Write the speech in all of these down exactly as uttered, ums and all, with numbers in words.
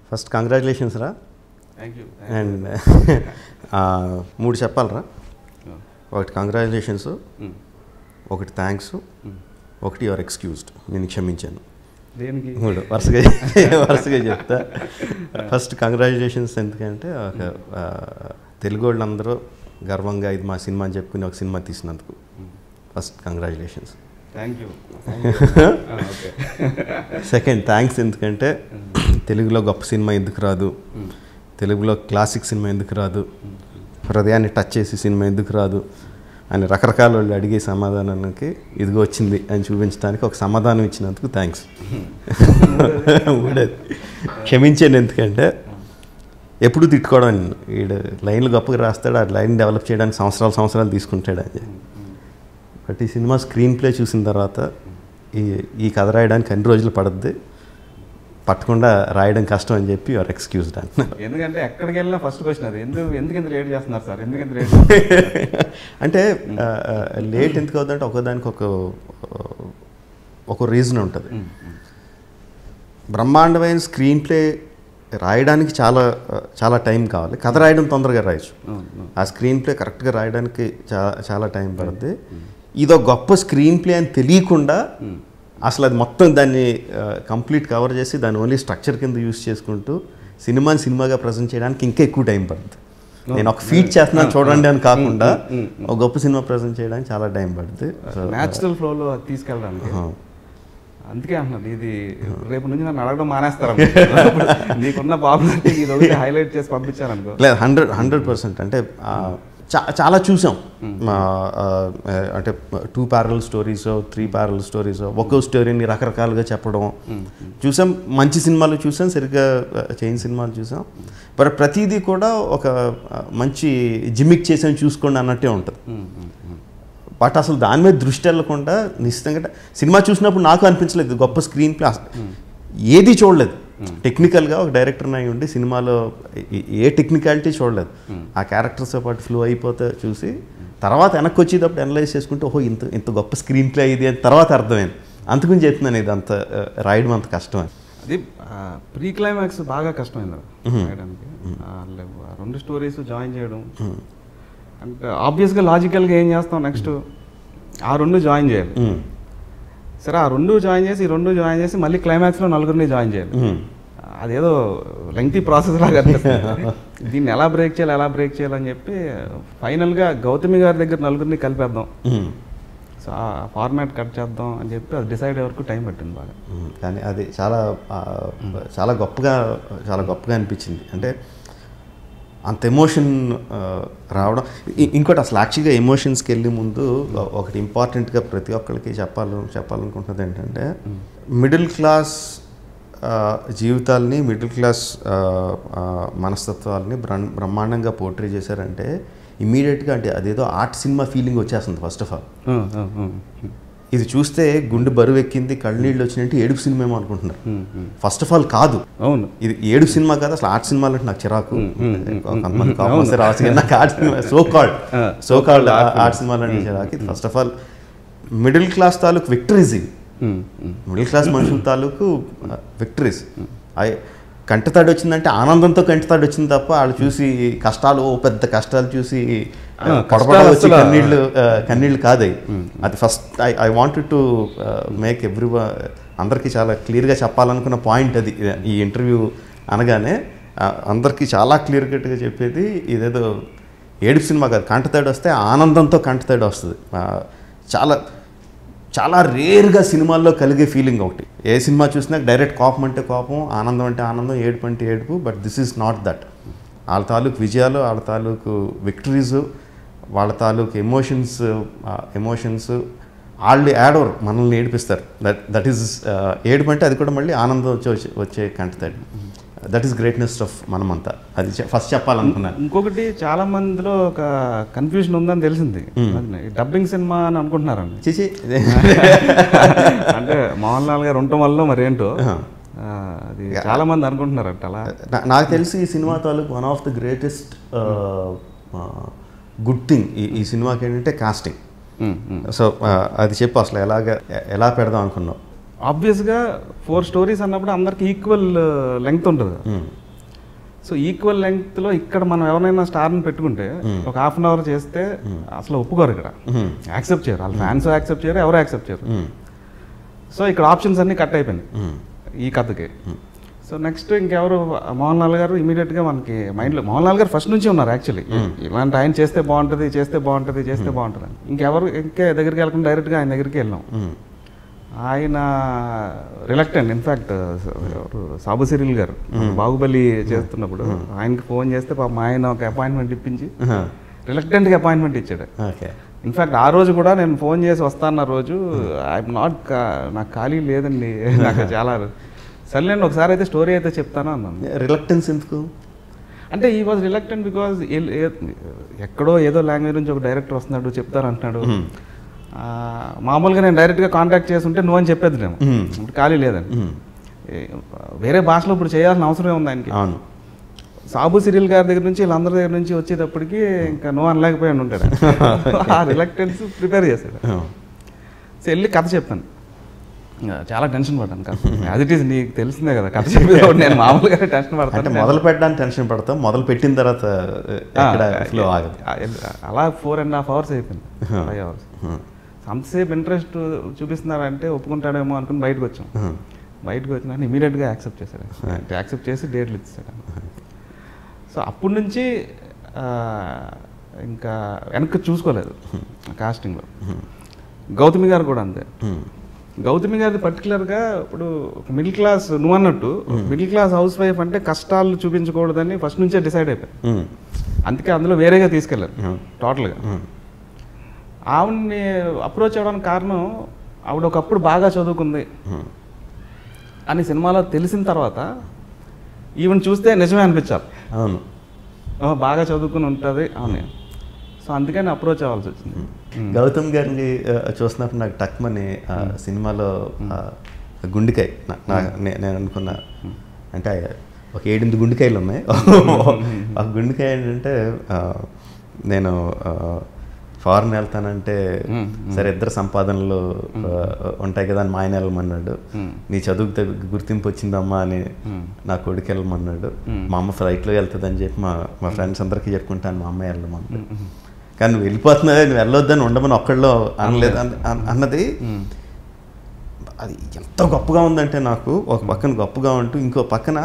First congratulations రా. Thank you. And మూడు చెప్పాలరా. ఒకటి కంగ్రాచులేషన్స్, ఒకటి థ్యాంక్స్, ఒకటి యువర్ ఎక్స్క్యూజ్డ్, నేను క్షమించాను. దేనికి? మూడు వరుసగా వరుసగా చెప్తా. ఫస్ట్ కంగ్రాచులేషన్స్ ఎందుకంటే ఒక తెలుగు వాళ్ళందరూ గర్వంగా ఇది మా సినిమా అని చెప్పుకుని ఒక సినిమా తీసినందుకు first congratulations. Thank you. Second thanks ఎందుకంటే తెలుగులో గొప్ప సినిమా ఎందుకు రాదు, తెలుగులో క్లాసిక్ సినిమా ఎందుకు రాదు, హృదయాన్ని టచ్ చేసి సినిమా ఎందుకు రాదు అని రకరకాల వాళ్ళు అడిగే సమాధానానికి ఇదిగో వచ్చింది అని చూపించడానికి ఒక సమాధానం ఇచ్చినందుకు థ్యాంక్స్. మూడోది క్షమించాను ఎందుకంటే ఎప్పుడు తిట్టుకోవడం, వీడు లైన్లు గొప్పగా రాస్తాడు, ఆ లైన్ డెవలప్ చేయడానికి సంవత్సరాలు సంవత్సరాలు తీసుకుంటాడు అని. బట్ ఈ సినిమా స్క్రీన్ ప్లే చూసిన తర్వాత ఈ ఈ కథ రాయడానికి అన్ని రోజులు పడుద్ది, పట్టకుండా రాయడం కష్టం అని చెప్పి యువర్ ఎక్స్క్యూజ్డ్ అంట. ఎందుకంటే ఎక్కడికి వెళ్ళినా ఫస్ట్ క్వశ్చన్ అది, ఎందుకు ఎందుకు ఇంత లేట్ చేస్తున్నారు సార్, ఎందుకు ఇంత లేట్ అంటే లేట్ ఎందుకు అవుతుందంటే ఒకదానికి ఒక ఒక రీజన్ ఉంటుంది. బ్రహ్మాండమైన స్క్రీన్ ప్లే రాయడానికి చాలా చాలా టైం కావాలి, కథ రాయడం తొందరగా రాయచ్చు. ఆ స్క్రీన్ ప్లే కరెక్ట్గా రాయడానికి చాలా చాలా టైం పడుతుంది. ఇదో గొప్ప స్క్రీన్ ప్లే అని తెలియకుండా అసలు అది మొత్తం దాన్ని కంప్లీట్ కవర్ చేసి దాన్ని ఓన్లీ స్ట్రక్చర్ కింద యూస్ చేసుకుంటూ సినిమాని సినిమాగా ప్రజెంట్ చేయడానికి ఇంకా ఎక్కువ టైం పడుతుంది. నేను ఒక ఫీట్ చేస్తున్నాను చూడండి అని కాకుండా ఒక గొప్ప సినిమా ప్రజెంట్ చేయడానికి చాలా టైం పడుతుంది. న్యాచురల్ ఫ్లోలో తీసుకెళ్ళడానికి. అందుకే అంటున్నాను, ఇది రేపు నుంచి నన్ను అడగడం మానేస్తారు. నీకున్న పాపులారిటీ ఇది ఒకటి హైలైట్ చేసి పంపించారనుకో. లేదు, హండ్రెడ్ హండ్రెడ్ పర్సెంట్ అంటే చా చాలా చూసాం. అంటే టూ ప్యారల్ స్టోరీసో త్రీ ప్యారల్ స్టోరీసో ఒక్కో స్టోరీని రకరకాలుగా చెప్పడం చూసాం. మంచి సినిమాలు చూసాం, సరిగ్గా చేయని సినిమాలు చూసాం. బట్ ప్రతిదీ కూడా ఒక మంచి జిమ్మిక్ చేసాం చూసుకోండి అన్నట్టే ఉంటుంది. బట్ అసలు దాని మీద దృష్టి వెళ్ళకుండా నిశ్చితంగా సినిమా చూసినప్పుడు నాకు అనిపించలేదు గొప్ప స్క్రీన్ ప్లే, ఏది చూడలేదు. టెక్నికల్గా ఒక డైరెక్టర్ అయి ఉండి సినిమాలో ఏ టెక్నికాలిటీ చూడలేదు. ఆ క్యారెక్టర్స్తో పాటు ఫ్లో అయిపోతే చూసి తర్వాత వెనక్కి వచ్చేటప్పుడు అనలైజ్ చేసుకుంటే ఓహో ఇంత ఇంత గొప్ప స్క్రీన్ ప్లే ఇది అని తర్వాత అర్థమైంది. అందుకని చెప్తున్నాను ఇది అంత రాయడం అంత కష్టం అని. అది ప్రీ క్లైమాక్స్ బాగా కష్టమైంది రాయడానికి. రెండు స్టోరీస్ జాయిన్ చేయడం అంటే ఆబ్వియస్గా లాజికల్గా ఏం చేస్తాం, నెక్స్ట్ ఆ రెండు జాయిన్ చేయాలి. సరే, ఆ రెండు జాయిన్ చేసి ఈ రెండు జాయిన్ చేసి మళ్ళీ క్లైమాక్స్లో నలుగురిని జాయిన్ చేయాలి. అదేదో లెంగ్తీ ప్రాసెస్ లాగా అనిపిస్తుంది. దీన్ని ఎలా బ్రేక్ చేయాలి ఎలా బ్రేక్ చేయాలని చెప్పి ఫైనల్గా గౌతమి గారి దగ్గర నలుగురిని కలిపేద్దాం, సో ఆ ఫార్మాట్ కట్ చేద్దాం అని చెప్పి అది డిసైడ్ అయ్యే వరకు టైం పట్టింది బాగా. కానీ అది చాలా చాలా గొప్పగా చాలా గొప్పగా అనిపించింది. అంటే అంత ఎమోషన్ రావడం. ఇంకోటి అసలు యాక్చువల్గా ఎమోషన్స్కి వెళ్ళే ముందు ఒకటి ఇంపార్టెంట్గా ప్రతి ఒక్కరికి చెప్పాలి చెప్పాలనుకుంటున్నది ఏంటంటే మిడిల్ క్లాస్ జీవితాలని, మిడిల్ క్లాస్ మనస్తత్వాలని బ్రహ్మాండంగా పోర్ట్రే చేశారంటే ఇమీడియట్గా అంటే అదేదో ఆర్ట్ సినిమా ఫీలింగ్ వచ్చేస్తుంది. ఫస్ట్ ఆఫ్ ఆల్ ఇది చూస్తే గుండె బరువు ఎక్కింది, కళ్ళనీళ్ళు వచ్చినట్టు ఏడుపు సినిమా ఏమో అనుకుంటున్నారు. ఫస్ట్ ఆఫ్ ఆల్ కాదు, అవును ఇది ఏడుపు సినిమా కాదు. అసలు ఆర్ట్ సినిమాలు అంటే నాకు చిరాకు. కొంతమంది కామర్స్ రావచ్చు, నాకు art cinema so called so called art సినిమాలు అంటే చిరాకు. ఇది first of all middle class తాలూకు విక్టరీస్. ఇది మిడిల్ క్లాస్ మనుషుల తాలూకు విక్టరీస్. అవి కంటతాడు వచ్చిందంటే ఆనందంతో కంటతాడు వచ్చింది తప్ప వాళ్ళు చూసి కష్టాలు ఓ పెద్ద కష్టాలు చూసి వచ్చి కన్నీళ్ళు కన్నీళ్ళు కాదు. అది first I I wanted to make every అందరికీ చాలా క్లియర్గా చెప్పాలనుకున్న పాయింట్ అది. ఈ ఇంటర్వ్యూ అనగానే అందరికీ చాలా క్లియర్ కట్గా చెప్పేది ఇదేదో ఏడుపు సినిమా కాదు, కంటతాడు వస్తే ఆనందంతో కంటతాడు వస్తుంది. చాలా చాలా రేర్గా సినిమాల్లో కలిగే ఫీలింగ్ ఒకటి. ఏ సినిమా చూసినా డైరెక్ట్ కోపం అంటే కోపం, ఆనందం అంటే ఆనందం, ఏడుపు అంటే ఏడుపు. But this is not that. వాళ్ళ తాలూకు విజయాలు, వాళ్ళ తాలూకు విక్టరీస్, వాళ్ళ తాలూకు ఎమోషన్స్ ఎమోషన్స్ వాళ్ళు యాడోర్ మనల్ని ఏడిపిస్తారు. దట్ దట్ ఈస్ ఏడుపు అంటే అది కూడా మళ్ళీ ఆనందం వచ్చే వచ్చే కంటతాడు. దట్ ఈస్ గ్రేట్నెస్ ఆఫ్ మనమంతా. అది ఫస్ట్ చెప్పాలనుకున్నాను. ఇంకొకటి చాలా మందిలో ఒక కన్ఫ్యూజన్ ఉందని తెలిసింది. డబ్బింగ్ సినిమా అని అనుకుంటున్నారండి. చేసి అంటే మోహన్ లాల్ గారు ఉండటం వల్ల మరి ఏంటో అది చాలా మంది అనుకుంటున్నారంట. అలా నాకు తెలిసి ఈ సినిమా తాలూకు one of the greatest good thing ఈ సినిమాకి ఏంటంటే కాస్టింగ్. సో అది చెప్పు అసలు ఎలాగ ఎలా పెడదాం అనుకున్నావు? ఆబ్వియస్గా ఫోర్ స్టోరీస్ అన్నప్పుడు అందరికి ఈక్వల్ లెంగ్త్ ఉంటుంది కదా. సో ఈక్వల్ లెంగ్త్లో ఇక్కడ మనం ఎవరైనా స్టార్ని పెట్టుకుంటే ఒక హాఫ్ అన్ అవర్ చేస్తే అసలు ఒప్పుకోరు, ఇక్కడ యాక్సెప్ట్ చేయరు, వాళ్ళ ఫ్యాన్స్ యాక్సెప్ట్ చేయరు, ఎవరు యాక్సెప్ట్ చేయరు. సో ఇక్కడ ఆప్షన్స్ అన్నీ కట్ అయిపోయినాయి ఈ కథకి. సో నెక్స్ట్ ఇంకెవరు, మోహన్ లాల్ గారు ఇమీడియట్గా మనకి మైండ్లో, మోహన్ లాల్ గారు ఫస్ట్ నుంచి ఉన్నారు యాక్చువల్లీ, ఇలాంటి ఆయన చేస్తే బాగుంటుంది చేస్తే బాగుంటుంది చేస్తే బాగుంటుంది అని. ఇంకెవరు ఇంకే దగ్గరికి వెళ్ళకుండా డైరెక్ట్గా ఆయన దగ్గరికి వెళ్ళాం. ఆయన రిలక్టెంట్, ఇన్ఫ్యాక్ట్ సాబు సిరిల్ గారు బాహుబలి చేస్తున్నప్పుడు ఆయనకి ఫోన్ చేస్తే పాపం ఆయన ఒక అపాయింట్మెంట్ ఇప్పించి రిలక్టెంట్గా అపాయింట్మెంట్ ఇచ్చాడు. ఇన్ఫ్యాక్ట్ ఆ రోజు కూడా నేను ఫోన్ చేసి వస్తాన్న రోజు ఐఎమ్ నాట్, నాకు ఖాళీ లేదండి, నాకు చాలా సర్లేండి ఒకసారి అయితే స్టోరీ అయితే చెప్తాను అన్నాను. రిలక్టెన్స్ ఎందుకు అంటే ఈ వాజ్ రిలక్టెంట్ బికాజ్ ఎక్కడో ఏదో లాంగ్వేజ్ నుంచి ఒక డైరెక్టర్ వస్తున్నాడు చెప్తారు అంటున్నాడు. మామూలుగా నేను డైరెక్ట్గా కాంటాక్ట్ చేస్తుంటే నువ్వు అని చెప్పేది నేను, ఇప్పుడు ఖాళీ లేదని. వేరే భాషలో ఇప్పుడు చేయాల్సిన అవసరం ఉంది ఆయనకి. అవును, సాబు సిరియల్ గారి దగ్గర నుంచి వీళ్ళందరి దగ్గర నుంచి వచ్చేటప్పటికి ఇంకా నువ్వు అనలేకపోయాను ఉంటాడు. ఆ రిలక్టెన్స్ ప్రిపేర్ చేశాడు. సో వెళ్ళి కథ చెప్పాను, చాలా టెన్షన్ పడ్డాను. కథ యాజ్ ఇట్ ఈస్ నీకు తెలిసిందే కదా, కథ చెప్పేటప్పుడు నేను మామూలుగా టెన్షన్ పడతాను. మొదలు పెట్టడానికి టెన్షన్ పడతాం, మొదలు పెట్టిన తర్వాత అలా ఫోర్ అండ్ హాఫ్ అవర్స్ అయిపోయింది, ఫైవ్ అవర్స్. అంతసేపు ఇంట్రెస్ట్ చూపిస్తున్నారంటే ఒప్పుకుంటాడేమో అనుకుని బయటకు వచ్చాం. బయటకు వచ్చినా ఇమీడియట్గా యాక్సెప్ట్ చేశాడు, యాక్సెప్ట్ చేసి డేట్లు ఇచ్చాడు. సో అప్పటి నుంచి ఇంకా వెనక్కి చూసుకోలేదు కాస్టింగ్లో. గౌతమి గారు కూడా అంతే. గౌతమి గారిది పర్టికులర్గా ఇప్పుడు మిడిల్ క్లాస్, నువ్వు అన్నట్టు మిడిల్ క్లాస్ హౌస్ వైఫ్ అంటే కష్టాలు చూపించకూడదని ఫస్ట్ నుంచే డిసైడ్ అయిపోయాను. అందుకే అందులో వేరేగా తీసుకెళ్ళాను టోటల్గా. ఆవిడ్ని అప్రోచ్ అవ్వడానికి కారణం ఆవిడ ఒకప్పుడు బాగా చదువుకుంది అని సినిమాలో తెలిసిన తర్వాత ఈవెన్ చూస్తే నిజమే అనిపించాలి. అవును, బాగా చదువుకుని ఉంటుంది అవును. సో అందుకని అప్రోచ్ అవ్వాల్సి వచ్చింది. గౌతమ్ గారిని చూసినప్పుడు నాకు టక్మని సినిమాలో గుండెకాయ నేను అనుకున్నా, అంటే ఒక ఏడెనిమిది గుండెకాయలు ఉన్నాయి. ఒక గుండెకాయ ఏంటంటే నేను ఫారెన్ వెళ్తానంటే సరే ఇద్దరు సంపాదనలు ఉంటాయి కదా అని మా ఆయన వెళ్ళమన్నాడు. నీ చదువుకు గుర్తింపు వచ్చిందమ్మా అని నా కొడుకు వెళ్ళమన్నాడు. మా అమ్మ ఫ్లైట్లో వెళ్తుంది అని చెప్పి మా మా ఫ్రెండ్స్ అందరికీ చెప్పుకుంటాను మా అమ్మ వెళ్ళమన్నాడు. కానీ నువ్వు వెళ్ళిపోతున్నది, నువ్వు వెళ్ళొద్దని ఉండమని ఒక్కళ్ళు అనలేదు అన్నది అది ఎంత గొప్పగా ఉందంటే నాకు ఒక పక్కన గొప్పగా ఉంటూ ఇంకో పక్కన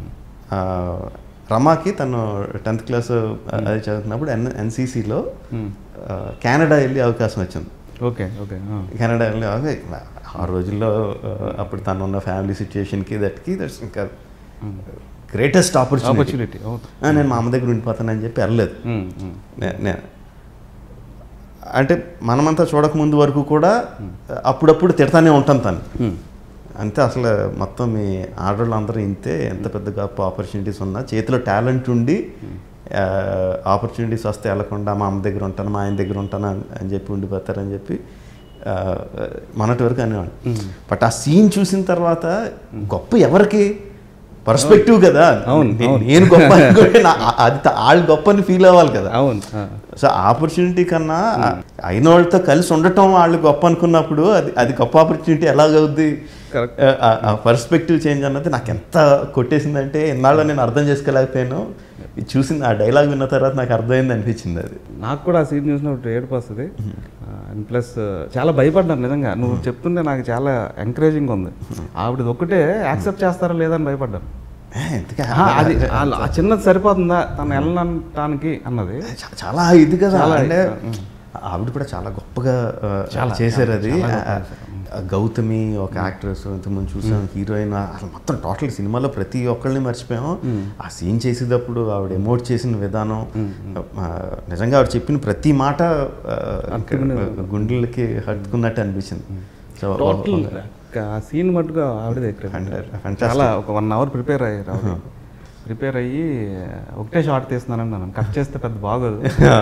రమాకి తను టెన్త్ క్లాస్ అది చదువుతున్నప్పుడు ఎన్ ఎన్సీసీలో కెనడా వెళ్ళే అవకాశం వచ్చింది. ఓకే ఓకే కెనడా వెళ్ళి ఆ రోజుల్లో అప్పుడు తను ఉన్న ఫ్యామిలీ సిచ్యుయేషన్కి దట్కి దట్స్ ఇంకా గ్రేటెస్ట్ ఆపర్చునిటీ. నేను మా అమ్మ దగ్గర ఉండిపోతానని చెప్పి వెళ్ళలేదు. నేను అంటే మనమంతా చూడకముందు వరకు కూడా అప్పుడప్పుడు తిడతానే ఉంటాను తను. అంతే అసలు మొత్తం మీ ఆర్డర్లు అందరూ ఇంతే, ఎంత పెద్ద గొప్ప ఆపర్చునిటీస్ ఉన్నా చేతిలో టాలెంట్ ఉండి ఆపర్చునిటీస్ వస్తే వెళ్ళకుండా మా అమ్మ దగ్గర ఉంటాను మా ఆయన దగ్గర ఉంటాను అని చెప్పి ఉండిపోతారని చెప్పి మొన్నటి వరకు అనేవాడు. బట్ ఆ సీన్ చూసిన తర్వాత గొప్ప ఎవరికి పర్స్పెక్టివ్ కదా, నేను గొప్ప అది వాళ్ళు గొప్ప అని ఫీల్ అవ్వాలి కదా. సో ఆపర్చునిటీ కన్నా అయిన వాళ్ళతో కలిసి ఉండటం వాళ్ళు గొప్ప అనుకున్నప్పుడు అది అది గొప్ప ఆపర్చునిటీ ఎలాగవుద్ది. ఆ పర్స్పెక్టివ్ చేంజ్ అన్నది నాకు ఎంత కొట్టేసిందంటే ఇన్నాళ్ళు నేను అర్థం చేసుకోలేకపోయాను. ఇది చూసింది ఆ డైలాగ్ విన్న తర్వాత నాకు అర్థమైంది అనిపించింది. అది నాకు కూడా ఆ సీన్ చూసినప్పుడు ఏడుపు వస్తుంది. ప్లస్ చాలా భయపడ్డాను నిజంగా, నువ్వు చెప్తుంటే నాకు చాలా ఎంకరేజింగ్ ఉంది. ఆవిడది ఒక్కటే యాక్సెప్ట్ చేస్తారా లేదా అని భయపడ్డాను. అది ఆ చిన్నది సరిపోతుందా తను వెళ్ళడానికి అన్నది చాలా ఇది కదా. అంటే ఆవిడ కూడా చాలా గొప్పగా చాలా చేశారు. అది గౌతమి ఒక యాక్ట్రెస్, ఇంతకుముందు చూసాం హీరోయిన్, అసలు మొత్తం టోటల్ సినిమాలో ప్రతి ఒక్కళ్ళని మర్చిపోయాం. ఆ సీన్ చేసేటప్పుడు ఆవిడ ఎమోట్ చేసిన విధానం, నిజంగా ఆవిడ చెప్పిన ప్రతి మాట గుండెలకి హత్తుకున్నట్టు అనిపించింది. సో ఆ సీన్ మట్టుగా ఆవిడదే చాలా ఒక వన్ అవర్ ప్రిపేర్ అయ్యారు. ప్రిపేర్ అయ్యి ఒకటే షార్ట్ తీస్తున్నానని నన్ను కట్ చేస్తే పెద్ద బాగోదు,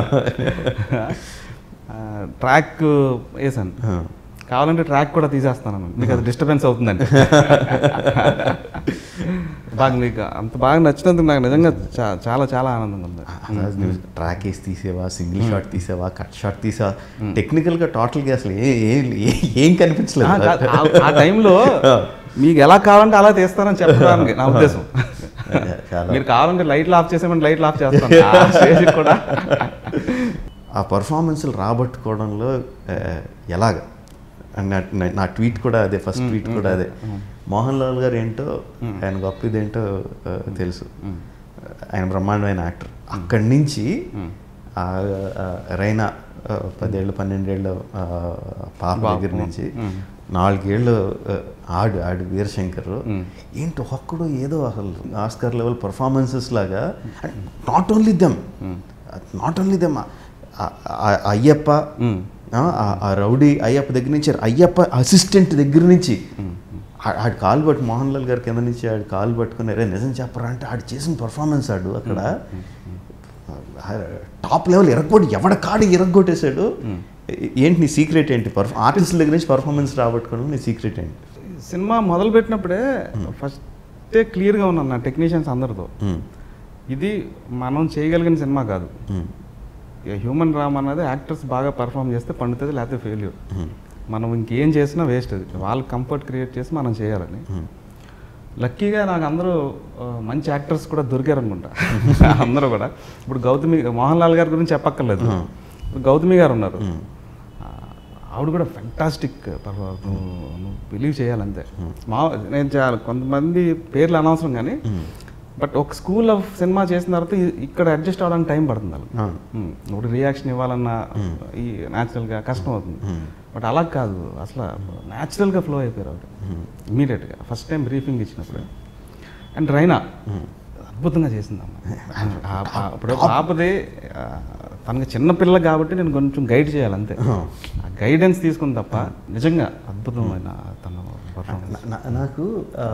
ట్రాక్ వేసాను, కావాలంటే ట్రాక్ కూడా తీసేస్తాను మీకు అది డిస్టర్బెన్స్ అవుతుందండి. బాగా నీకు అంత బాగా నచ్చినందుకు నాకు నిజంగా చాలా చాలా ఆనందంగా ఉంది. ట్రాక్ వేసి తీసేవా, సింగిల్ షాట్ తీసేవా, కట్ షాట్ తీసావా, టెక్నికల్గా టోటల్గా అసలు ఏం కనిపించలేదు ఆ టైంలో. మీకు ఎలా కావాలంటే అలా తీస్తానని చెప్పడానికి నా ఉద్దేశం. మీరు కావాలంటే లైట్లు ఆఫ్ చేసేమంటే లైట్లు ఆఫ్ చేస్తాను కూడా. ఆ పర్ఫార్మెన్స్లు రాబట్టుకోవడంలో ఎలాగ నా ట్వీట్ కూడా అదే, ఫస్ట్ ట్వీట్ కూడా అదే. మోహన్ లాల్ గారు ఏంటో, ఆయన గొప్ప ఇదేంటో తెలుసు, ఆయన బ్రహ్మాండమైన యాక్టర్. అక్కడి నుంచి రైనా పదేళ్ళు పన్నెండేళ్ళు పాప దగ్గర నుంచి నాలుగేళ్ళు ఆడు ఆడు వీరశంకర్ ఏంటి ఒక్కడు ఏదో అసలు ఆస్కర్ లెవెల్ పర్ఫార్మెన్సెస్ లాగా. Not only them not only them Ayyappa, ఆ రౌడీ అయ్యప్ప దగ్గర నుంచి, అయ్యప్ప అసిస్టెంట్ దగ్గర నుంచి ఆడు కాలు పట్టు మోహన్ లాల్ గారి కింద నుంచి ఆడు కాలు పట్టుకుని రే నిజం చెప్పరా అంటే ఆడు చేసిన పర్ఫార్మెన్స్ ఆడు అక్కడ టాప్ లెవెల్ ఎరగొట్టి ఎవడ కాడు ఎరగొట్టేశాడు. ఏంటి నీ సీక్రెట్ ఏంటి? పర్ఫా ఆర్టిస్ట్ దగ్గర నుంచి పర్ఫార్మెన్స్ రాబట్టుకోవడం నీ సీక్రెట్ ఏంటి? సినిమా మొదలు పెట్టినప్పుడే ఫస్టే క్లియర్గా ఉన్నాను నా టెక్నీషియన్స్ అందరితో, ఇది మనం చేయగలిగిన సినిమా కాదు. హ్యూమన్ డ్రామా అనేది యాక్టర్స్ బాగా పర్ఫామ్ చేస్తే పండుతుంది, లేకపోతే ఫెయిల్యూర్. మనం ఇంకేం చేసినా వేస్ట్. అది వాళ్ళకి కంఫర్ట్ క్రియేట్ చేసి మనం చేయాలని. లక్కీగా నాకు అందరూ మంచి యాక్టర్స్ కూడా దొరికారు అనుకుంటా అందరూ కూడా. ఇప్పుడు గౌతమి, మోహన్ లాల్ గారి గురించి చెప్పక్కర్లేదు, ఇప్పుడు గౌతమి గారు ఉన్నారు, ఆవిడ కూడా ఫెంటాస్టిక్ పర్ఫార్మర్. నువ్వు బిలీవ్ చేయాలంతే. మా నేను చాలా కొంతమంది పేర్లు అనవసరం కానీ, బట్ ఒక స్కూల్ ఆఫ్ సినిమా చేసిన తర్వాత ఇక్కడ అడ్జస్ట్ అవ్వడానికి టైం పడుతుంది వాళ్ళకి. ఇప్పుడు రియాక్షన్ ఇవ్వాలన్నా ఈ న్యాచురల్గా కష్టం అవుతుంది. బట్ అలా కాదు, అసలు న్యాచురల్గా ఫ్లో అయిపోయారు ఆవిడ ఇమీడియట్గా ఫస్ట్ టైం బ్రీఫింగ్ ఇచ్చినప్పుడు. అండ్ రైనా అద్భుతంగా చేసిందమ్మ. ఇప్పుడు పాపది తనకి చిన్నపిల్ల కాబట్టి నేను కొంచెం గైడ్ చేయాలి అంతే, ఆ గైడెన్స్ తీసుకుని తప్ప నిజంగా అద్భుతమైన తన పర్ఫార్మెన్స్. నాకు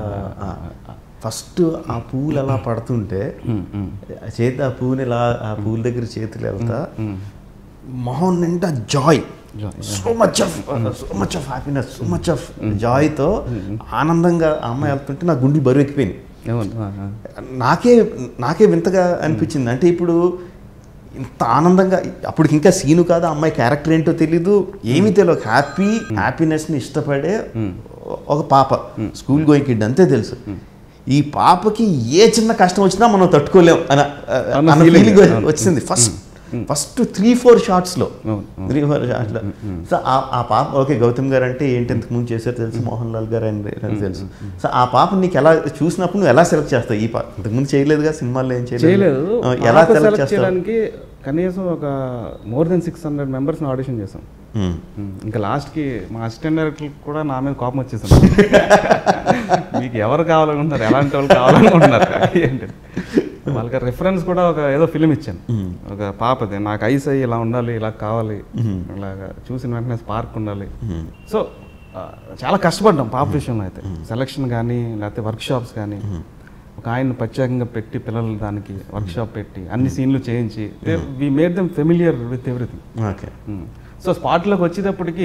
ఫస్ట్ ఆ పూలు అలా పడుతుంటే చేతి ఆ పూని ఇలా ఆ పూల దగ్గర చేతులు వెళ్తా మొహం నిండా joy, so much of so much of happiness, so much of జాయ్తో ఆనందంగా ఆ అమ్మాయి వెళ్తుంటే నా గుండె బరువు ఎక్కిపోయింది. నాకే నాకే వింతగా అనిపించింది. అంటే ఇప్పుడు ఇంత ఆనందంగా, అప్పటికి ఇంకా సీను కాదు, అమ్మాయి క్యారెక్టర్ ఏంటో తెలీదు, ఏమీ తెలియదు, హ్యాపీ హ్యాపీనెస్ని ఇష్టపడే ఒక పాప, స్కూల్ గోయింగ్ కిడ్ అంతే తెలుసు. ఈ పాపకి ఏ చిన్న కష్టం వచ్చినా మనం తట్టుకోలేం అన్న ఫీలింగ్ వచ్చింది ఫస్ట్ ఫస్ట్ త్రీ ఫోర్ షార్ట్స్లో త్రీ ఫోర్ షార్ట్స్లో. సో ఆ పాప ఓకే గౌతమ్ గారు అంటే ఏంటి ఇంతకు ముందు చేశారు తెలుసు, మోహన్ లాల్ గారు అని తెలుసు. సో ఆ పాప నీకు ఎలా చూసినప్పుడు నువ్వు ఎలా సెలెక్ట్ చేస్తావు? ఈ పాప ఇంతకుముందు చేయలేదుగా, సినిమాల్లో ఏం చేయలేదు, ఎలా సెలెక్ట్ చేయడానికి? కనీసం ఒక మోర్ దెన్ సిక్స్ హండ్రెడ్ మెంబర్స్ని ఆడిషన్ చేసాం. ఇంకా లాస్ట్కి మా అసిస్టెంట్ డైరెక్టర్ కూడా నా మీద కోపం వచ్చేసాను, మీకు ఎవరు కావాలనుకుంటున్నారు, ఎలాంటి వాళ్ళు కావాలనుకుంటున్నారు ఏంటంటే. వాళ్ళకి రెఫరెన్స్ కూడా ఒక ఏదో ఫిలిం ఇచ్చాను, ఒక పాపది, నాకు ఐస్ అయ్యి ఇలా ఉండాలి, ఇలా కావాలి, ఇలాగా చూసిన వెంటనే స్పార్క్ ఉండాలి. సో చాలా కష్టపడ్డాం పాప విషయంలో అయితే, సెలక్షన్ కానీ లేకపోతే వర్క్ షాప్స్ కానీ. ఒక ఆయన ప్రత్యేకంగా పెట్టి పిల్లలు దానికి వర్క్ షాప్ పెట్టి అన్ని సీన్లు చేయించి we made them familiar with everything. Okay. So స్పాట్లోకి వచ్చేటప్పటికి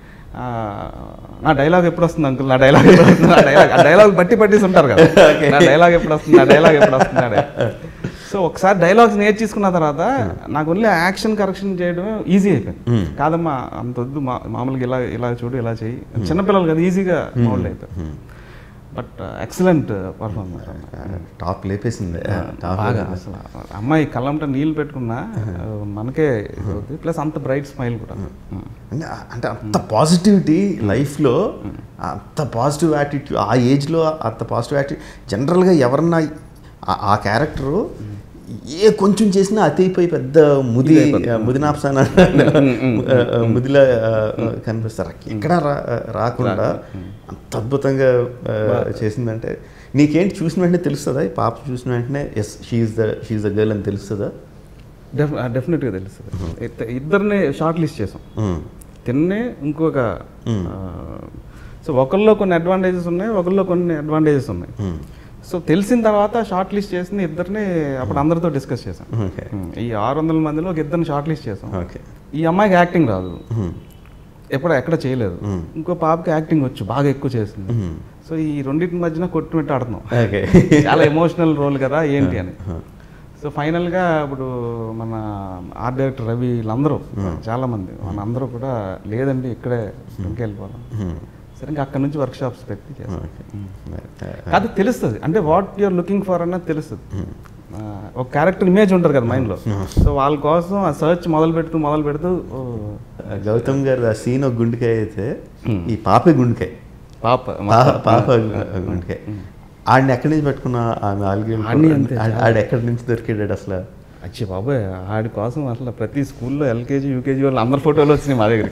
నా డైలాగ్ ఎప్పుడు వస్తుంది అంకుల్, నా డైలాగ్ ఎప్పుడు వస్తుంది, నా డైలాగ్ ఆ డైలాగ్ బట్టి పట్టేసి ఉంటారు కదా, నా డైలాగ్ ఎప్పుడు వస్తుంది, నా డైలాగ్ ఎప్పుడు వస్తుంది. సో ఒకసారి డైలాగ్స్ నేర్చేసుకున్న తర్వాత నాకు ఓన్లీ యాక్షన్ కరెక్షన్ చేయడం ఈజీ అయిపోయింది. కాదమ్మా అంత వద్దు, మా మామూలుగా ఇలా ఇలా చూడు, ఇలా చేయి, చిన్నపిల్లలు కదా ఈజీగా మౌల్డ్ అయిపోయి. బట్ ఎక్సలెంట్ పర్ఫార్మెన్స్, టాప్ లేపేసింది బాగా. అసలు అమ్మాయి కళ్ళంట నీళ్ళు పెట్టుకున్నా మనకే ప్లస్ అంత బ్రైట్ స్మైల్ కూడా. అంటే అంత పాజిటివిటీ లైఫ్లో, అంత పాజిటివ్ యాటిట్యూడ్ ఆ ఏజ్లో, అంత పాజిటివ్ యాటిట్యూడ్. జనరల్గా ఎవరన్నా ఆ క్యారెక్టరు ఏ కొంచెం చేసినా అతి అయిపోయి పెద్ద ముది ముదినాప్సాన ముదిలా కనిపిస్తారు. ఎక్కడా రా రాకుండా అంత అద్భుతంగా చేసిందంటే నీకేంటి చూసిన వెంటనే తెలుస్తుందా? ఈ పాప చూసిన వెంటనే yes she is the she is the girl అని తెలుస్తుందా? డెఫ్ డెఫినెట్గా తెలుస్తుంది. ఇద్దరిని షార్ట్ లిస్ట్ చేసాం, తిన్నే ఇంకొక. సో ఒకరిలో కొన్ని అడ్వాంటేజెస్ ఉన్నాయి, ఒకరిలో కొన్ని అడ్వాంటేజెస్ ఉన్నాయి. సో తెలిసిన తర్వాత షార్ట్ లిస్ట్ చేసింది ఇద్దరిని అప్పుడు అందరితో డిస్కస్ చేసాం. ఈ ఆరు వందల మందిలో ఒక ఇద్దరిని షార్ట్ లిస్ట్ చేసాం. ఈ అమ్మాయికి యాక్టింగ్ రాదు, ఎప్పుడు ఎక్కడ చేయలేదు. ఇంకో పాపకి యాక్టింగ్ వచ్చు, బాగా ఎక్కువ చేస్తుంది. సో ఈ రెండింటి మధ్యన కొట్టుమిట్టు ఆడుతున్నాం. చాలా ఎమోషనల్ రోల్ కదా ఏంటి అని. సో ఫైనల్గా ఇప్పుడు మన ఆర్ట్ డైరెక్టర్ రవి వీళ్ళందరూ చాలామంది మనందరూ కూడా లేదండి ఇక్కడే ఇంటికి వెళ్ళిపోదాం. సరే ఇంకా అక్కడ నుంచి వర్క్ షాప్స్ పెట్టి చేస్తాం. అది తెలుస్తుంది అంటే వాట్ యూఆర్ లుకింగ్ ఫర్ అన్నది తెలుస్తుంది. ఒక క్యారెక్టర్ ఇమేజ్ ఉంటుంది కదా మైండ్లో. సో వాళ్ళ కోసం ఆ సర్చ్ మొదలు పెడుతూ మొదలు పెడుతూ గౌతమ్ గారు ఆ సీన్ ఒక గుండెకాయ అయితే ఈ పాపే గుండెకాయ పాప పాప గుండెకాయ ఆడిని ఎక్కడి నుంచి పెట్టుకున్నా ఆమె ఆల్గేళ్ళు ఆడు ఎక్కడి నుంచి దొరికాడు అసలు? అచ్చే బాబాయ్ ఆడి కోసం అసలు ప్రతి స్కూల్లో ఎల్కేజీ యూకేజీ వాళ్ళు అందరి ఫోటోలు వచ్చినాయి మా దగ్గరికి.